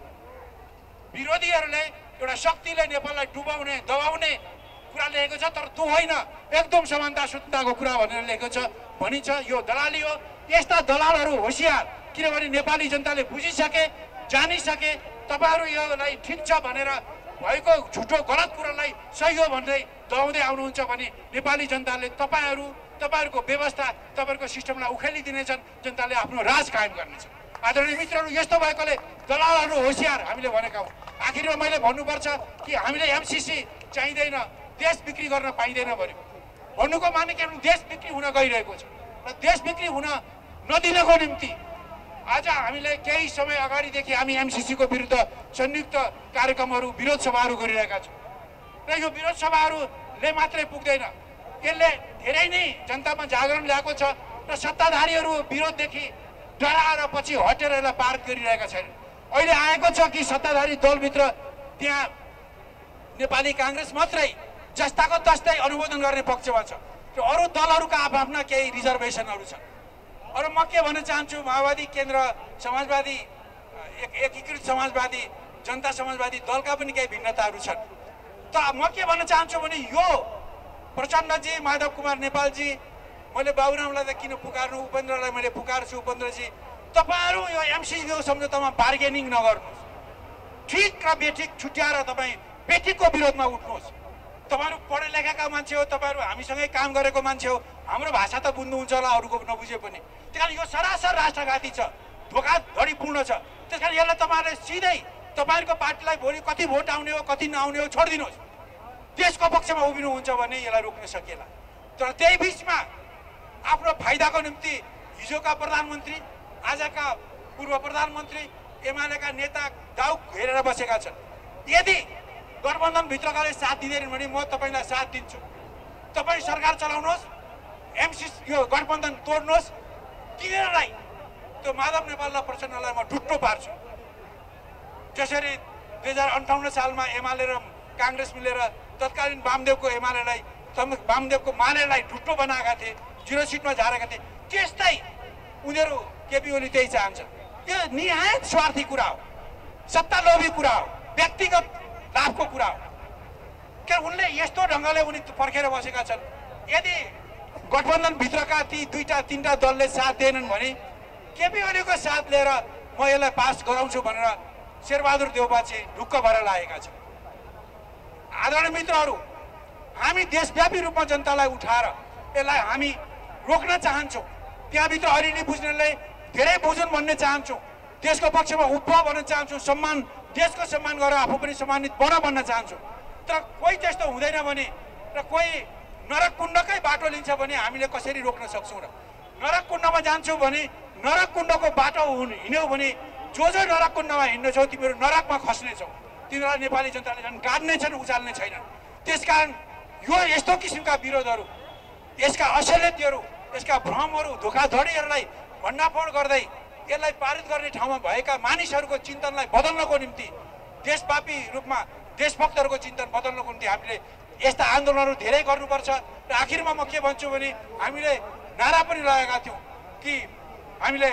विरोधीहरूले एउटा शक्तिले नेपाललाई डुबाउने दबाउने कुरा लेखेको छ, तर त्यो होइन, एकदम समानता शुद्धताको कुरा भनेर लेखेको छ भनिन्छ। यो दलाली हो। यस्ता दलालहरू होसियार, किनभने नेपाली जनताले बुझिसके, जानिसके तपाईँहरू योलाई ठिक छ भनेर भएको झुटो गलत कुरालाई सही हो भन्दै दबाउँदै आउनुहुन्छ भने नेपाली जनताले तपाईँहरू तपाईँहरूको व्यवस्था तपाईँहरूको सिस्टमलाई उखेलिदिनेछन्। जनताले आफ्नो राज कायम गर्नेछ। आदरणीय मित्रहरू, यस्तो भएकोले दलालहरू होसियार हामीले भनेका हौँ। आखिरमा मैले भन्नुपर्छ कि हामीले एमसिसी चाहिँदैन, देश बिक्री गर्न पाइँदैन भन्यो। भन्नुको माने के देश बिक्री हुन गइरहेको छ र देश बिक्री हुन नदिनको निम्ति आज हामीले केही समय अगाडिदेखि हामी एमसिसीको विरुद्ध संयुक्त कार्यक्रमहरू, विरोध सभाहरू गरिरहेका छौँ र यो विरोध सभाहरूले मात्रै पुग्दैन, यसले धेरै नै जनतामा जागरण ल्याएको छ र सत्ताधारीहरू विरोधदेखि डराएर पछि हटेर यसलाई पारित गरिरहेका छैनन्। अहिले आएको छ कि सत्ताधारी दलभित्र त्यहाँ नेपाली काङ्ग्रेस मात्रै जस्ताको तस्तै अनुमोदन गर्ने पक्षमा छ। त्यो अरू दलहरूका आफ्ना केही रिजर्भेसनहरू छन्। अरू म के भन्न चाहन्छु, माओवादी केन्द्र समाजवादी एकीकृत समाजवादी जनता समाजवादी दलका पनि केही भिन्नताहरू छन्। तर म के भन्न चाहन्छु भने यो प्रचण्डजी, माधव कुमार नेपालजी, मैले बाबुरामलाई त किन पुकार्नु, उपेन्द्रलाई मैले पुकार्छु। उपेन्द्रजी, तपाईँहरू यो एमसिसीको सम्झौतामा बार्गेनिङ नगर्नुहोस्। ठिक र बेठिक छुट्याएर तपाईँ बेठिकको विरोधमा उठ्नुहोस्। तपाईँहरू पढे लेखेका मान्छे हो, तपाईँहरू हामीसँगै काम गरेको मान्छे हो, हाम्रो भाषा त बुझ्नुहुन्छ होला अरूको नबुझे पनि। त्यस कारण यो सरासर राष्ट्रघाती छ, धोखाधडीपूर्ण छ। त्यस कारण यसलाई तपाईँहरूले सिधै तपाईँहरूको पार्टीलाई भोलि कति भोट आउने हो कति नआउने हो छोडिदिनुहोस्। देशको पक्षमा उभिनुहुन्छ भने यसलाई रोक्न सकिएला। तर त्यही बिचमा आफ्नो फाइदाको निम्ति हिजोका प्रधानमन्त्री, आजका पूर्व प्रधानमन्त्री, एमालेका नेता दाउ हेरेर बसेका छन्। यदि गठबन्धनभित्रकाले साथ दिँदैनन् भने म तपाईँलाई साथ दिन्छु। तपाईँ सरकार चलाउनुहोस्, एमसिसी यो गठबन्धन तोड्नुहोस्। तिनीहरूलाई त्यो माधव नेपाल र प्रचण्डलाई म ढुट्टो पार्छु। जसरी दुई हजार अन्ठाउन्न सालमा एमाले र काङ्ग्रेस मिलेर तत्कालीन वामदेवको एमालेलाई वामदेवको मालेलाई ढुट्टो बनाएका थिए, जिरो सिटमा झारेका थिए, त्यस्तै उनीहरू केपी ओली त्यही चाहन्छ। यो निहायत स्वार्थी कुरा हो, सत्ता लोभी कुरा हो, व्यक्तिगत लाभको कुरा हो। के उनले यस्तो ढङ्गले उनी पर्खेर बसेका छन्। यदि गठबन्धनभित्रका ती दुईटा तिनवटा दलले साथ दिएनन् भने केपी ओलीको साथ लिएर म यसलाई पास गराउँछु भनेर शेरबहादुर देउपा चाहिँ ढुक्क भएर लागेका छन्। आदरणीय मित्रहरू, हामी देशव्यापी रूपमा जनतालाई उठाएर यसलाई हामी रोक्न चाहन्छौँ। त्यहाँभित्र अलिअलि बुझ्नेले धेरै बुझुन् भन्ने चाहन्छौँ, देशको पक्षमा उभ भन्न चाहन्छौँ, सम्मान देशको सम्मान गरेर आफू पनि सम्मानित बन भन्न चाहन्छौँ। तर कोही त्यस्तो हुँदैन भने र कोही नरक कुण्डकै बाटो लिन्छ भने हामीले कसरी रोक्न सक्छौँ र? नरक कुण्डमा जान्छौँ भने नरक कुण्डको बाटो हिँड्यौ भने जो जो नरक कुण्डमा हिँड्नेछौ तिमीहरू नरकमा खस्नेछौ। तिनीहरूलाई नेपाली जनताले झन् गाड्ने छन्, उचाल्ने छैनन्। त्यसकारण यो यस्तो किसिमका विरोधहरू, यसका असलियतहरू, यसका भ्रमहरू, धोखाधडीहरूलाई भण्डाफोड गर्दै यसलाई पारित गर्ने ठाउँमा भएका मानिसहरूको चिन्तनलाई बदल्नको निम्ति, देशव्यापी रूपमा देशभक्तहरूको चिन्तन बदल्नको निम्ति हामीले यस्ता आन्दोलनहरू धेरै गर्नुपर्छ। र आखिरमा म के भन्छु भने हामीले नारा पनि लगाएका थियौँ कि हामीले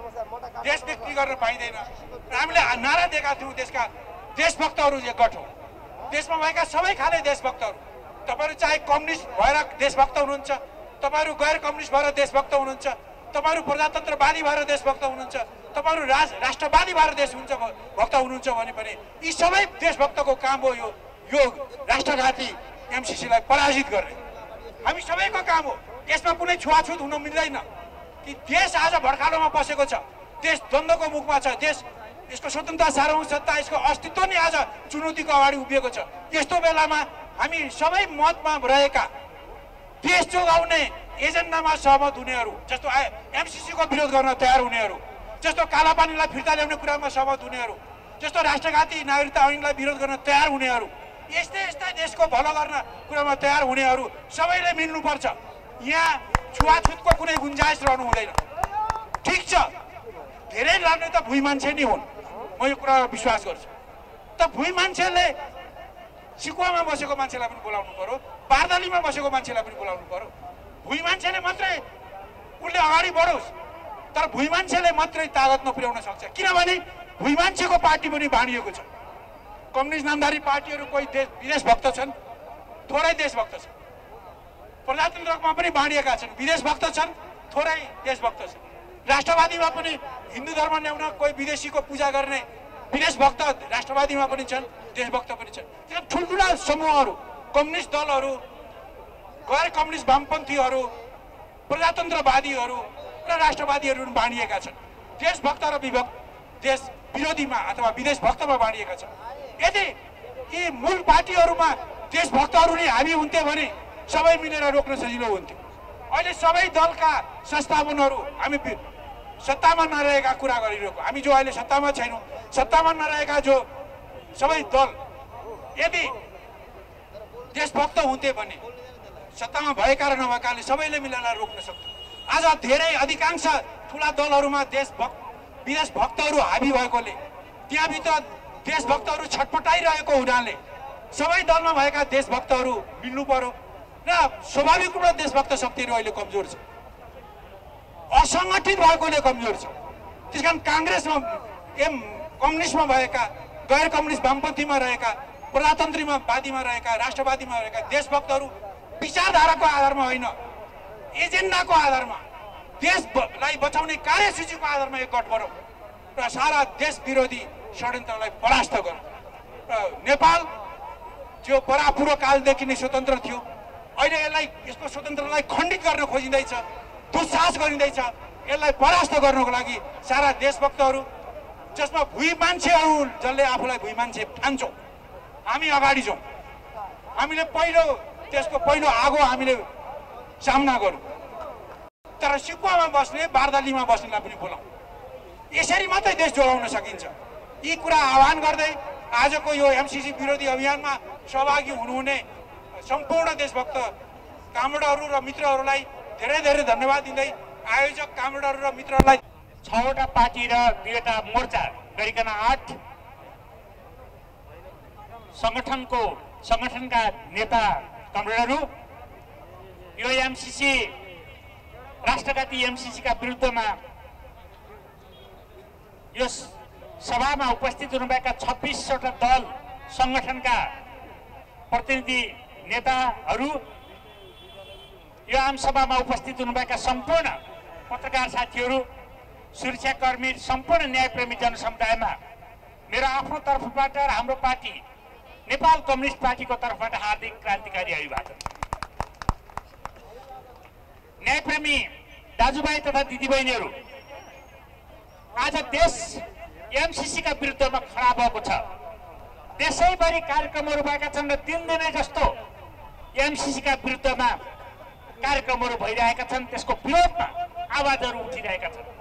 देश बिक्री गर्न पाइँदैन र हामीले नारा दिएका थियौँ देशका देशभक्तहरू एकगठ हौँ। देशमा भएका सबै खाले देशभक्तहरू, तपाईँहरू चाहे कम्युनिस्ट भएर देशभक्त हुनुहुन्छ, तपाईँहरू गैर कम्युनिस्ट भएर देशभक्त हुनुहुन्छ, तपाईँहरू प्रजातन्त्रवादी भएर देशभक्त हुनुहुन्छ, तपाईँहरू राज राष्ट्रवादी भएर देश हुन्छ भक्त हुनुहुन्छ भने पनि यी सबै देशभक्तको काम हो यो यो राष्ट्रघाती एमसिसीलाई पराजित गर्ने। हामी सबैको काम हो। यसमा कुनै छुवाछुत हुन मिल्दैन कि देश आज भड्कालोमा बसेको छ, देश द्वन्द्वको मुखमा छ, देश यसको स्वतन्त्रता सार्वभौमसत्ता यसको अस्तित्व नै आज चुनौतीको अगाडि उभिएको छ। यस्तो बेलामा हामी सबै मतमा रहेका देश जोगाउने एजेन्डामा सहमत हुनेहरू, जस्तो एमसिसीको विरोध गर्न तयार हुनेहरू, जस्तो कालापानीलाई फिर्ता ल्याउने कुरामा सहमत हुनेहरू, जस्तो राष्ट्रघाती नागरिकता ऐनलाई विरोध गर्न तयार हुनेहरू, यस्तै यस्ता देशको भलो गर्न कुरामा तयार हुनेहरू सबैले मिल्नुपर्छ। यहाँ छुवाछुतको कुनै गुन्जाइस रहनु हुँदैन। ठिक छ, धेरै लड्ने त भुइँ मान्छे नै हुन्, म यो कुरामा विश्वास गर्छु। त भुइँ मान्छेले सिकुवामा बसेको मान्छेलाई पनि बोलाउनु पर्यो, बारदलीमा बसेको मान्छेलाई पनि बोलाउनु पर्यो। भुइँ मान्छेले मात्रै उसले अगाडि बढोस्, तर भुइँ मान्छेले मात्रै तागत नपुर्याउन सक्छ। किनभने भुइँ मान्छेको पार्टी पनि बाँडिएको छ। कम्युनिस्ट नामधारी पार्टीहरू कोही देश विदेश भक्त छन्, थोरै देशभक्त छन्। प्रजातन्त्रमा पनि बाँडिएका छन्, विदेश भक्त छन्, थोरै देशभक्त छन्। राष्ट्रवादीमा पनि हिन्दू धर्म ल्याउन कोही विदेशीको पूजा गर्ने विदेश भक्त राष्ट्रवादीमा पनि छन्, देशभक्त पनि छन्। त्यो ठुल्ठुला समूहहरू, कम्युनिस्ट दलहरू, गैर कम्युनिस्ट वामपन्थीहरू, प्रजातन्त्रवादीहरू र राष्ट्रवादीहरू बाँडिएका छन्। देशभक्त र विभक्त देश विरोधीमा अथवा विदेश भक्तमा बाँडिएका छन्। यदि यी मूल पार्टीहरूमा देशभक्तहरू नै हाबी हुन्थे भने सबै मिलेर रोक्न सजिलो हुन्थ्यो। अहिले सबै दलका संस्थापनहरू हामी सत्तामा नरहेका कुरा गरिरहेको, हामी जो अहिले सत्तामा छैनौँ, सत्तामा नरहेका जो सबै दल यदि देशभक्त हुन्थे भने सत्तामा भएका र नभएकाले सबैले मिलेर रोक्न सक्थ्यो। आज धेरै अधिकांश ठुला दलहरूमा देशभक्त विदेश भक्तहरू हाबी भएकोले त्यहाँभित्र देशभक्तहरू छटपटाइरहेको हुनाले सबै दलमा भएका देशभक्तहरू मिल्नु पर्यो र स्वाभाविक रूपमा देशभक्त शक्तिहरू अहिले कमजोर छ, असङ्गठित भएकोले कमजोर छ। त्यस कारण काङ्ग्रेसमा एम कम्युनिस्टमा भएका, गैर कम्युनिस्ट वामपन्थीमा रहेका, प्रजातन्त्रीमा वादीमा रहेका, राष्ट्रवादीमा रहेका देशभक्तहरू विचारधाराको आधारमा होइन, एजेन्डाको आधारमा, देशलाई बचाउने कार्यसूचीको आधारमा एकगठ गरौँ र सारा देश विरोधी षड्यन्त्रलाई परास्त गरौँ। र नेपाल जो परापूर्व कालदेखि नै स्वतन्त्र थियो, अहिले यसलाई यसको स्वतन्त्रलाई खण्डित गर्न खोजिँदैछ, दुस्साहस गरिँदैछ। यसलाई परास्त गर्नको लागि सारा देशभक्तहरू, जसमा भुइँ मान्छेहरू जसले आफूलाई भुइँ मान्छे ठान्छौँ, हामी अगाडि जाउँ। हामीले पहिलो त्यसको पहिलो आगो हामीले सामना गरौँ, तर सिकुवामा बस्ने बारदलीमा बस्नेलाई पनि बोलाउँ। यसरी मात्रै देश जोगाउन सकिन्छ। यी कुरा आह्वान गर्दै आजको यो एमसिसी विरोधी अभियानमा सहभागी हुनुहुने सम्पूर्ण देशभक्त कामरेडहरू र मित्रहरूलाई धेरै धेरै धन्यवाद दिँदै आयोजक कामरेडहरू र मित्रहरूलाई छवटा पार्टी र दुईवटा मोर्चा गरिकन आठ सङ्गठनको सङ्गठनका नेता कामरेडहरू यो एमसिसी राष्ट्रघाती एमसिसीका विरुद्धमा यो सभामा उपस्थित हुनुभएका छब्बिसवटा दल सङ्गठनका प्रतिनिधि नेताहरू, यो आम सभामा उपस्थित हुनुभएका सम्पूर्ण पत्रकार साथीहरू, सुरक्षाकर्मी, सम्पूर्ण न्यायप्रेमी जनसमुदायमा मेरो आफ्नो तर्फबाट र हाम्रो पार्टी नेपाल कम्युनिस्ट पार्टीको तर्फबाट हार्दिक क्रान्तिकारी अभिवादन। न्यायप्रेमी दाजुभाइ तथा दिदीबहिनीहरू, आज देश एमसीसीका विरुद्धमा खडा भएको छ। देशैभरि कार्यक्रमहरू भएका छन् र तीन दिनै जस्तो एमसीसीका विरुद्धमा कार्यक्रमहरू भइरहेका छन्। त्यसको विरोधमा आवाजहरू उठिरहेका छन्।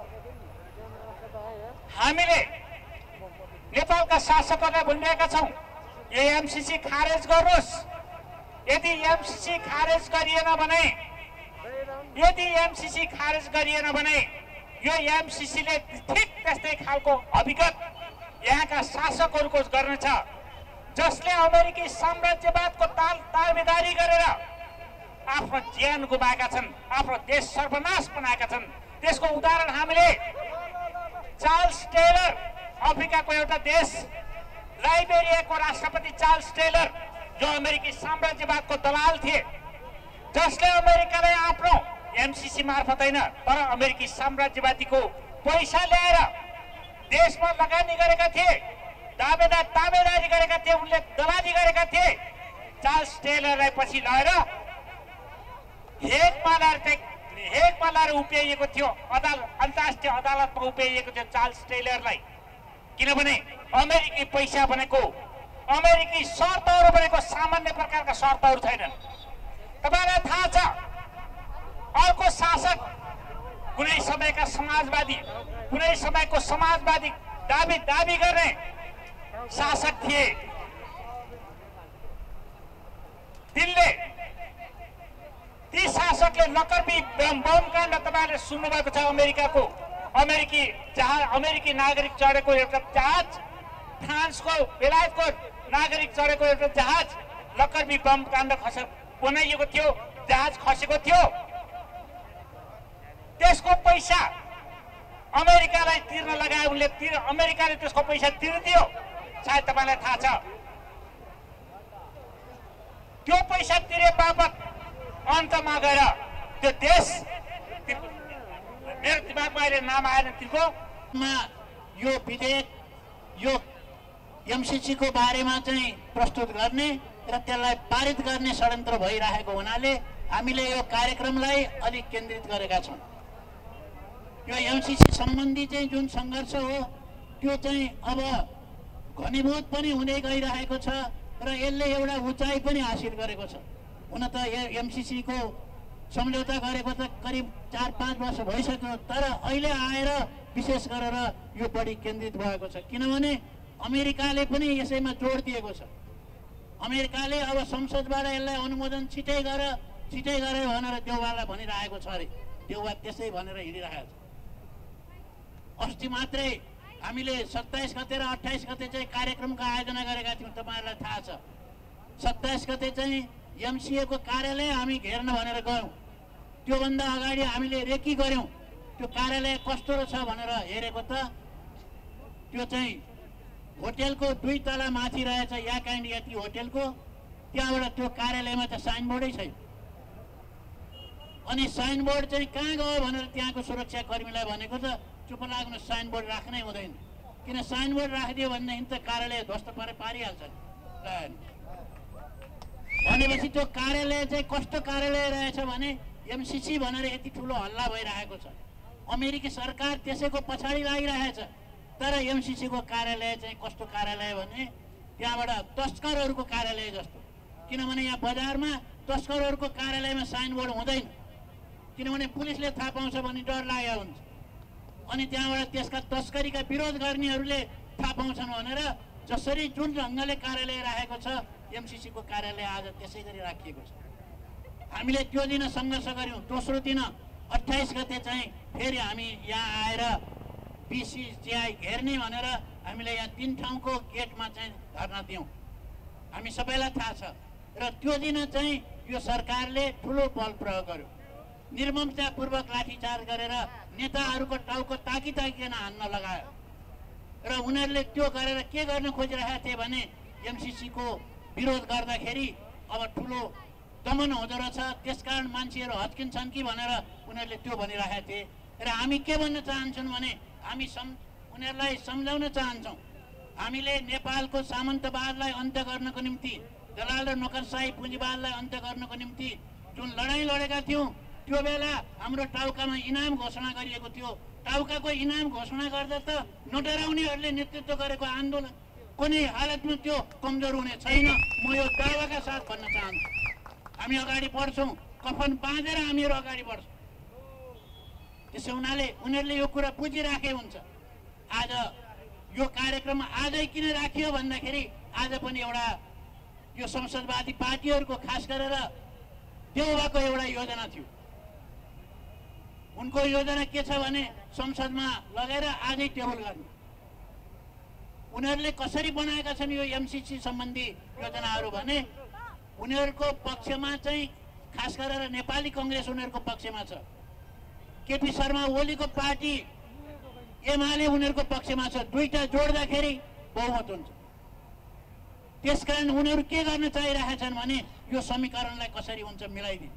हामीले नेपालका शासकहरूलाई भनिरहेका छौँ, यो एमसीसी खारेज गर्नुहोस्। यदि एमसीसी खारेज गरिएन भने यदि एमसीसी खारेज गरिएन भने यो एमसीसीले ठिक त्यस्तै खालको अभिगत यहाँका शासकहरूको गर्नेछ, जसले अमेरिकी साम्राज्यवादको ताल तालमेदारी गरेर आफ्नो ज्यान गुमाएका छन्, आफ्नो देश सर्वनाश बनाएका छन्। त्यसको उदाहरण हामीले चार्ल्स टेलर, अफ्रिकाको एउटा देश, लाइबेरियाको राष्ट्रपति चार्ल्स टेलर, जो अमेरिकी साम्राज्यवादको दलाल थिए, जसले अमेरिकालाई आफ्नो एमसीसी मार्फत होइन तर अमेरिकी साम्राज्यवादीको पैसा ल्याएर देशमा लगानी गरेका थिए, दावेदार ताबेदारी गरेका थिए, उनले दलाली गरेका थिए। चार्ल्स टेलरलाई पछि लगेर हेगमा लगाएर हेगमा लगाएर उभ्याइएको थियो, अदालत अन्तर्राष्ट्रिय अदालतमा उभ्याइएको थियो चार्ल्स टेलरलाई। किनभने अमेरिकी पैसा भनेको, अमेरिकी शर्तहरू भनेको सामान्य प्रकारका शर्तहरू छैनन्। तपाईँलाई थाहा छ, अर्को शासक कुनै समयका समाजवादी, कुनै समयको समाजवादी दाबी दाबी गर्ने शासक थिए। तिनले ती शासकले लकरबी बम काण्ड तपाईँले सुन्नुभएको छ। अमेरिकाको अमेरिकी जहाज, अमेरिकी नागरिक चढेको एउटा जहाज, फ्रान्सको बेलायतको नागरिक चढेको एउटा जहाज लकरबी बम काण्ड खस बनाइएको थियो, जहाज खसेको थियो। त्यसको पैसा अमेरिकालाई तिर्न लगाए, उनले तिर अमेरिकाले त्यसको पैसा तिर्दियो। सायद तपाईँलाई थाहा छ। त्यो पैसा तिरे बापत अन्तमा गएर त्यो देश, मेरो दिमागमा अहिले नाम आएन तिनको, यो विधेयक, यो एमसीसीको बारेमा चाहिँ प्रस्तुत गर्ने र त्यसलाई पारित गर्ने षड्यन्त्र भइरहेको हुनाले हामीले यो कार्यक्रमलाई अलिक केन्द्रित गरेका छौँ। यो एमसीसी सम्बन्धी चाहिँ जुन सङ्घर्ष हो त्यो चाहिँ अब घनीभूत पनि हुँदै गइरहेको छ र यसले एउटा उचाइ पनि हासिल गरेको छ। हुन त एमसीसीको सम्झौता गरेको त करिब चार पाँच वर्ष भइसक्यो, तर अहिले आएर विशेष गरेर यो बढी केन्द्रित भएको छ। किनभने अमेरिकाले पनि यसैमा जोड दिएको छ। अमेरिकाले अब संसदबाट यसलाई अनुमोदन छिटै गर छिटै गरे भनेर देउवालाई भनिरहेको छ अरे। देउवा त्यसै भनेर हिँडिरहेको छ। अस्ति मात्रै हामीले सत्ताइस गते र अट्ठाइस गते चाहिँ कार्यक्रमको आयोजना गरेका थियौँ, तपाईँहरूलाई थाहा छ। सत्ताइस गते चाहिँ एमसिएको कार्यालय हामी घेर्न भनेर गयौँ। त्योभन्दा अगाडि हामीले रेकी गऱ्यौँ, त्यो कार्यालय कस्तो छ भनेर हेरेको त त्यो चाहिँ होटेलको दुई तला माथि रहेछ, या काइन्ड यति होटेलको, त्यहाँबाट त्यो कार्यालयमा त साइनबोर्डै छैन। अनि साइनबोर्ड चाहिँ कहाँ गयो भनेर त्यहाँको सुरक्षाकर्मीलाई भनेको त चुप लाग्नु, साइनबोर्ड राख्नै हुँदैन, किन साइनबोर्ड राखिदियो भनेदेखि त कार्यालय ध्वस्त पारे पारिहाल्छ नि। भनेपछि त्यो कार्यालय चाहिँ कस्तो कार्यालय रहेछ भने एमसीसी भनेर यति ठुलो हल्ला भइरहेको छ। अमेरिकी सरकार त्यसैको पछाडि लागिरहेछ, तर एमसीसीको कार्यालय चाहिँ कस्तो कार्यालय भने त्यहाँबाट तस्करहरूको कार्यालय जस्तो। किनभने यहाँ बजारमा तस्करहरूको कार्यालयमा साइनबोर्ड हुँदैन, किनभने पुलिसले थाहा पाउँछ भने डर लागेको हुन्छ। अनि त्यहाँबाट त्यसका तस्करीका विरोध गर्नेहरूले थाहा पाउँछन् भनेर जसरी जुन ढङ्गले कार्यालय राखेको छ एमसीसीको कार्यालय आज त्यसै गरी राखिएको छ। हामीले त्यो दिन सङ्घर्ष गऱ्यौँ। दोस्रो दिन अट्ठाइस गते चाहिँ फेरि हामी यहाँ आएर बिसिसिआई घेर्ने भनेर हामीले यहाँ तिन ठाउँको गेटमा चाहिँ धर्ना दियौँ। हामी सबैलाई थाहा छ। र त्यो दिन चाहिँ यो सरकारले ठुलो बल प्रयोग गर्यो, निर्ममतापूर्वक लाठीचार्ज गरेर नेताहरूको टाउको ताकी ताकिकन हान्न लगायो। र उनीहरूले त्यो गरेर के गर्न खोजिरहेका थिए भने एमसिसीको विरोध गर्दाखेरि अब ठुलो दमन हुँदो रहेछ, त्यसकारण मान्छेहरू हत्किन्छन् कि भनेर उनीहरूले त्यो भनिरहेका थिए। र हामी के भन्न चाहन्छौँ भने हामी सम उनीहरूलाई सम्झाउन चाहन्छौँ, हामीले नेपालको सामन्तवादलाई अन्त्य गर्नको निम्ति, दलाल र नोकरशाही पुँजीवादलाई अन्त्य गर्नको निम्ति जुन लडाइँ लडेका थियौँ, त्यो बेला हाम्रो टाउकामा इनाम घोषणा गरिएको थियो। टाउकाको इनाम घोषणा गर्दा त नडराउनेहरूले नेतृत्व गरेको आन्दोलन कुनै हालतमा त्यो कमजोर हुने छैन। म यो दावाका साथ भन्न चाहन्छु, हामी अगाडि बढ्छौँ, कफन बाँधेर हामीहरू अगाडि बढ्छौँ। त्यसो हुनाले उनीहरूले यो कुरा बुझिराखे हुन्छ। आज यो कार्यक्रम आजै किन राखियो भन्दाखेरि आज पनि एउटा यो संसदवादी पार्टीहरूको खास गरेर देउबाको एउटा योजना थियो। उनको योजना के छ भने संसदमा लगेर आजै टेबल गर्नु। उनीहरूले कसरी बनाएका छन् यो एमसिसी सम्बन्धी योजनाहरू भने उनीहरूको पक्षमा चाहिँ खास गरेर नेपाली कङ्ग्रेस उनीहरूको पक्षमा छ, केपी शर्मा ओलीको पार्टी एमाले उनीहरूको पक्षमा छ। दुईटा जोड्दाखेरि बहुमत हुन्छ। त्यसकारण उनीहरू के गर्न चाहिरहेछन् भने यो समीकरणलाई कसरी हुन्छ मिलाइदिनु।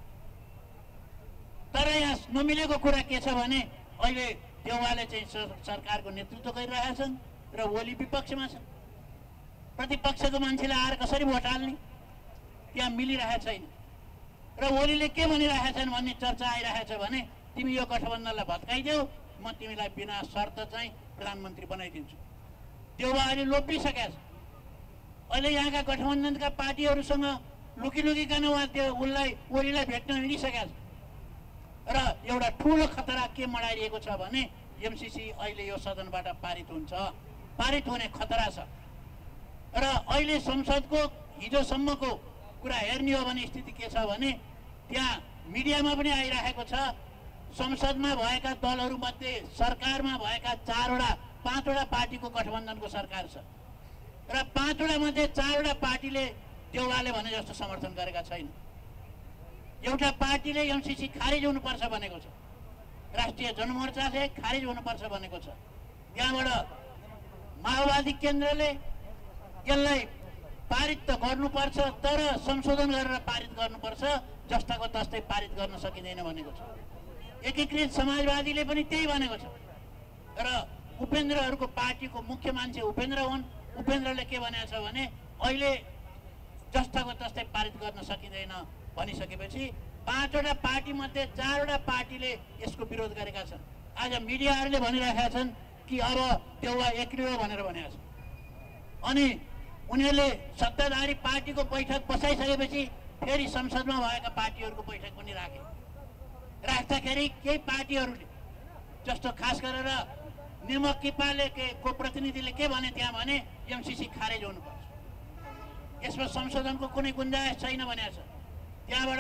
तर यहाँ नमिलेको कुरा के छ भने अहिले देउवाले चाहिँ सरकारको नेतृत्व गरिरहेछन् र ओली विपक्षमा छ। प्रतिपक्षको मान्छेले आएर कसरी भोट हाल्ने, त्यहाँ मिलिरहेको छैन। र ओलीले के भनिरहेछन् भन्ने चर्चा आइरहेछ भने तिमी यो गठबन्धनलाई भत्काइदेऊ, म तिमीलाई बिना शर्त चाहिँ प्रधानमन्त्री बनाइदिन्छु। देउवा अहिले लोभिसकेका छ। अहिले यहाँका गठबन्धनका पार्टीहरूसँग लुकी लुकिकन उहाँ त्यो उसलाई ओलीलाई भेट्न हिँडिसकेका छ। र एउटा ठुलो खतरा के मडाइएको छ भने एमसिसी अहिले यो सदनबाट पारित हुन्छ, पारित हुने खतरा छ। र अहिले संसदको हिजोसम्मको कुरा हेर्ने हो भने स्थिति के छ भने त्यहाँ मिडियामा पनि आइरहेको छ, संसदमा भएका दलहरूमध्ये सरकारमा भएका चारवटा पाँचवटा पार्टीको गठबन्धनको सरकार छ र पाँचवटा मध्ये चारवटा पार्टीले देउवाले भने जस्तो समर्थन गरेका छैन। एउटा पार्टीले एमसिसी खारिज हुनुपर्छ भनेको छ, राष्ट्रिय जनमोर्चाले खारिज हुनुपर्छ भनेको छ। त्यहाँबाट माओवादी केन्द्रले यसलाई पारित त गर्नुपर्छ तर संशोधन गरेर पारित गर्नुपर्छ, जस्ताको तस्तै पारित गर्न सकिँदैन भनेको छ। एकीकृत समाजवादीले पनि त्यही भनेको छ। र उपेन्द्रहरूको पार्टीको मुख्य मान्छे उपेन्द्र हुन्। उपेन्द्रले के भनेको छ भने अहिले जस्ताको तस्तै पारित गर्न सकिँदैन भनिसकेपछि पाँचवटा पार्टी मध्ये चारवटा पार्टीले यसको विरोध गरेका छन्। आज मिडियाहरूले भनिरहेका छन् कि अब देउवा एक्लियो भनेर भनेका छन्। अनि उनीहरूले सत्ताधारी पार्टीको बैठक बसाइसकेपछि फेरि संसदमा भएका पार्टीहरूको बैठक पनि राखे। राख्दाखेरि केही पार्टीहरूले जस्तो खास गरेर नेमक किपाले को प्रतिनिधिले के भने त्यहाँ भने एमसिसी खारेज हुनुपर्छ, यसमा संशोधनको कुनै गुन्जाइस छैन भनेको छ। त्यहाँबाट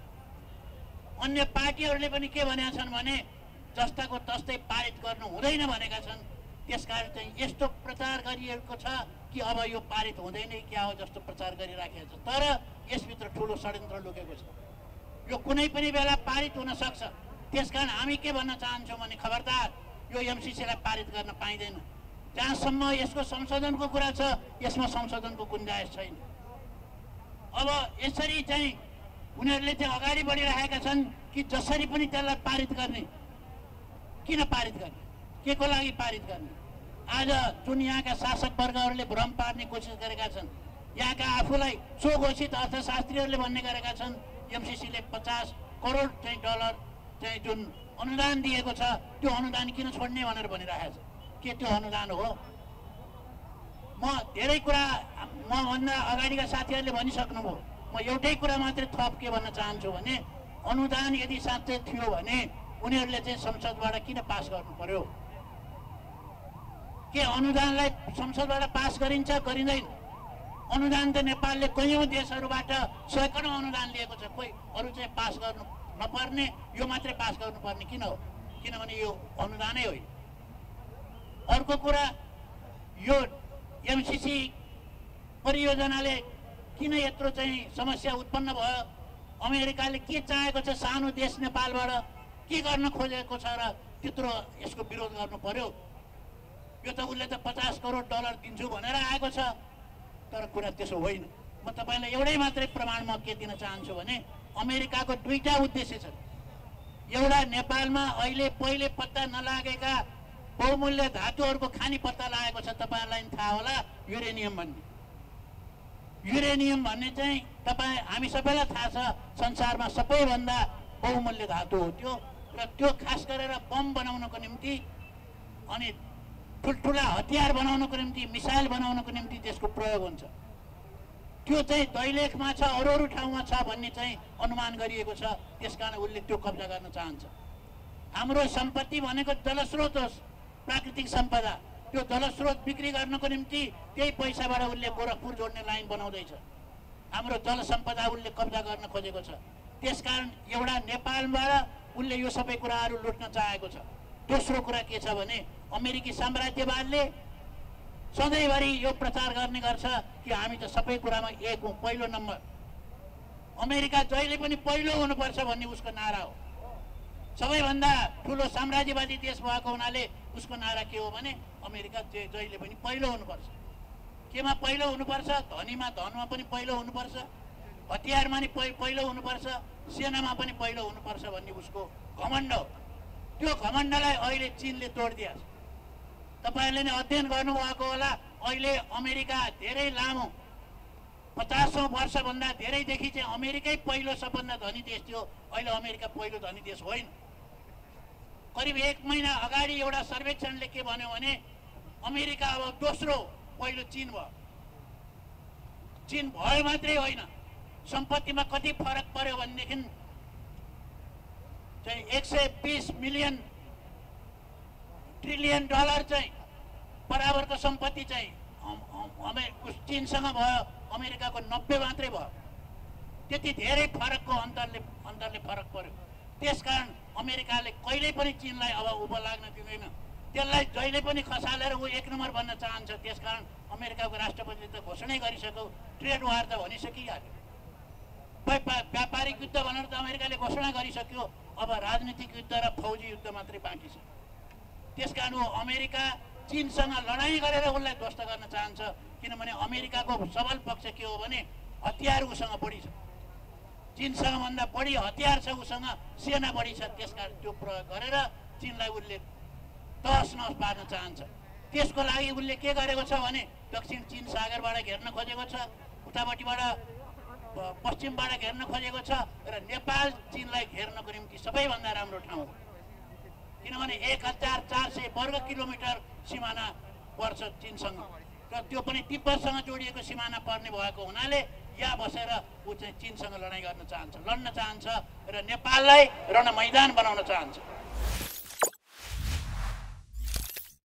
अन्य पार्टीहरूले पनि के भनेका छन् भने जस्ताको तस्तै पारित गर्नु हुँदैन भनेका छन्। त्यसकारण चाहिँ यस्तो प्रचार गरिएको छ कि अब यो पारित हुँदैन क्या हो जस्तो प्रचार गरिराखेको छ। तर यसभित्र ठुलो षड्यन्त्र लुकेको छ। यो कुनै पनि बेला पारित हुन सक्छ। त्यसकारण हामी के भन्न चाहन्छौँ भने खबरदार यो एमसिसीलाई पारित गर्न पाइँदैन। जहाँसम्म यसको संशोधनको कुरा छ यसमा संशोधनको गुन्जाइस छैन। अब यसरी चाहिँ उनीहरूले चाहिँ अगाडि बढिरहेका छन् कि जसरी पनि त्यसलाई पारित गर्ने। किन पारित गर्ने, के को लागि पारित गर्ने? आज जुन यहाँका शासक वर्गहरूले भ्रम पार्ने कोसिस गरेका छन्, यहाँका आफूलाई स्वघोषित अर्थशास्त्रीहरूले भन्ने गरेका छन् एमसिसीले पचास करोड चाहिँ डलर चाहिँ जुन अनुदान दिएको छ त्यो अनुदान किन छोड्ने भनेर भनिरहेको छ। के त्यो अनुदान हो? म धेरै कुरा मभन्दा अगाडिका साथीहरूले भनिसक्नुभयो। म एउटै कुरा मात्रै थप के भन्न चाहन्छु भने अनुदान यदि साँच्चै थियो भने उनीहरूले चाहिँ संसदबाट किन पास गर्नु पर्यो? के अनुदानलाई संसदबाट पास गरिन्छ गरिँदैन? अनुदान त नेपालले कयौँ देशहरूबाट सैकडौँ अनुदान लिएको छ। कोही अरू चाहिँ पास गर्नु नपर्ने, यो मात्रै पास गर्नुपर्ने किन हो? किनभने यो अनुदानै होइन। अर्को कुरा, यो एमसिसी परियोजनाले किन यत्रो चाहिँ समस्या उत्पन्न भयो? अमेरिकाले के चाहेको छ सानो देश नेपालबाट, के गर्न खोजेको छ र त्यत्रो यसको विरोध गर्नु पर्यो? यो त उसले त पचास करोड डलर दिन्छु भनेर आएको छ। तर कुरा त्यसो होइन। म तपाईँलाई एउटै मात्रै प्रमाण म के दिन चाहन्छु भने अमेरिकाको दुईटा उद्देश्य छ। एउटा नेपालमा अहिले पहिले पत्ता नलागेका बहुमूल्य धातुहरूको खानी पत्ता लागेको छ। तपाईँहरूलाई थाहा होला युरेनियम भन्ने। युरेनियम भन्ने चाहिँ तपाईँ हामी सबैलाई थाहा छ संसारमा सबैभन्दा बहुमूल्य धातु हो त्यो। र त्यो खास गरेर बम बनाउनको निम्ति अनि ठुल्ठुला हतियार बनाउनको निम्ति मिसाइल बनाउनको निम्ति त्यसको प्रयोग हुन्छ। त्यो चाहिँ दैलेखमा छ अरू अरू ठाउँमा छ भन्ने चाहिँ अनुमान गरिएको छ। त्यसकारण उसले त्यो कब्जा गर्न चाहन्छ। हाम्रो सम्पत्ति भनेको जलस्रोत होस्, प्राकृतिक सम्पदा। त्यो जलस्रोत बिक्री गर्नको निम्ति त्यही पैसाबाट उसले गोरखपुर जोड्ने लाइन बनाउँदैछ। हाम्रो जल सम्पदा उसले कब्जा गर्न खोजेको छ। त्यसकारण एउटा नेपालबाट उसले यो सबै कुराहरू लुट्न चाहेको छ। दोस्रो कुरा के छ भने अमेरिकी साम्राज्यवादले सधैँभरि यो प्रचार गर्ने गर्छ कि हामी त सबै कुरामा एक हौँ, पहिलो नम्बर। अमेरिका जहिले पनि पहिलो हुनुपर्छ भन्ने उसको नारा हो। सबैभन्दा ठुलो साम्राज्यवादी देश भएको हुनाले उसको नारा के हो भने अमेरिका जहिले पनि पहिलो हुनुपर्छ। केमा पहिलो हुनुपर्छ? धनीमा धनमा पनि पहिलो हुनुपर्छ, हतियारमा पनि पहिलो हुनुपर्छ, सेनामा पनि पहिलो हुनुपर्छ भन्ने उसको घमण्ड हो। त्यो घमण्डलाई अहिले चीनले तोडिदिया छ। तपाईँहरूले नै अध्ययन गर्नुभएको होला। अहिले अमेरिका धेरै लामो पचासौँ वर्षभन्दा धेरैदेखि चाहिँ अमेरिकै पहिलो सबभन्दा धनी देश थियो। अहिले अमेरिका पहिलो धनी देश होइन। करिब एक महिना अगाडि एउटा सर्वेक्षणले के भन्यो भने अमेरिका अब दोस्रो, पहिलो चीन भयो। चीन भयो मात्रै होइन, सम्पत्तिमा कति फरक पर्यो भनेदेखि चाहिँ एक सय बिस मिलियन ट्रिलियन डलर चाहिँ बराबरको सम्पत्ति चाहिँ उस चीनसँग भयो, अमेरिकाको नब्बे मात्रै भयो। त्यति धेरै फरकको अन्तरले अन्तरले फरक पर्यो। त्यसकारण अमेरिकाले कहिल्यै पनि चीनलाई अब उभो लाग्न दिँदैन। त्यसलाई जहिले पनि खसालेर ऊ एक नम्बर बन्न चाहन्छ। त्यसकारण अमेरिकाको राष्ट्रपतिले त घोषणै गरिसक्यो, ट्रेड वार त भनिसकिहाल्यो। व्यापारिक युद्ध भनेर त अमेरिकाले घोषणा गरिसक्यो। अब राजनीतिक युद्ध र फौजी युद्ध मात्रै बाँकी छ। त्यसकारण ऊ अमेरिका चीनसँग लडाइँ गरेर उसलाई ध्वस्त गर्न चाहन्छ। किनभने अमेरिकाको सबल पक्ष के हो भने हतियार उसँग बढी छ। चीनसँग भन्दा बढी हतियार छ उसँग, सेना बढी छ। त्यसकारण त्यो प्रयोग गरेर चीनलाई उसले तहस नहस पार्न चाहन्छ। त्यसको लागि उसले के गरेको छ भने दक्षिण चीन सागरबाट घेर्न खोजेको छ, उतापट्टिबाट पश्चिमबाट घेर्न खोजेको छ। र नेपाल चीनलाई घेर्नको निम्ति सबैभन्दा राम्रो ठाउँ हो। किनभने एक हजार चार सय वर्ग किलोमिटर सिमाना पर्छ चीनसँग। र त्यो पनि तिब्बतसँग जोडिएको सिमाना पर्ने भएको हुनाले यहाँ बसेर ऊ चाहिँ चीनसँग लडाइँ गर्न चाहन्छ, लड्न चाहन्छ र नेपाललाई रण मैदान बनाउन चाहन्छ।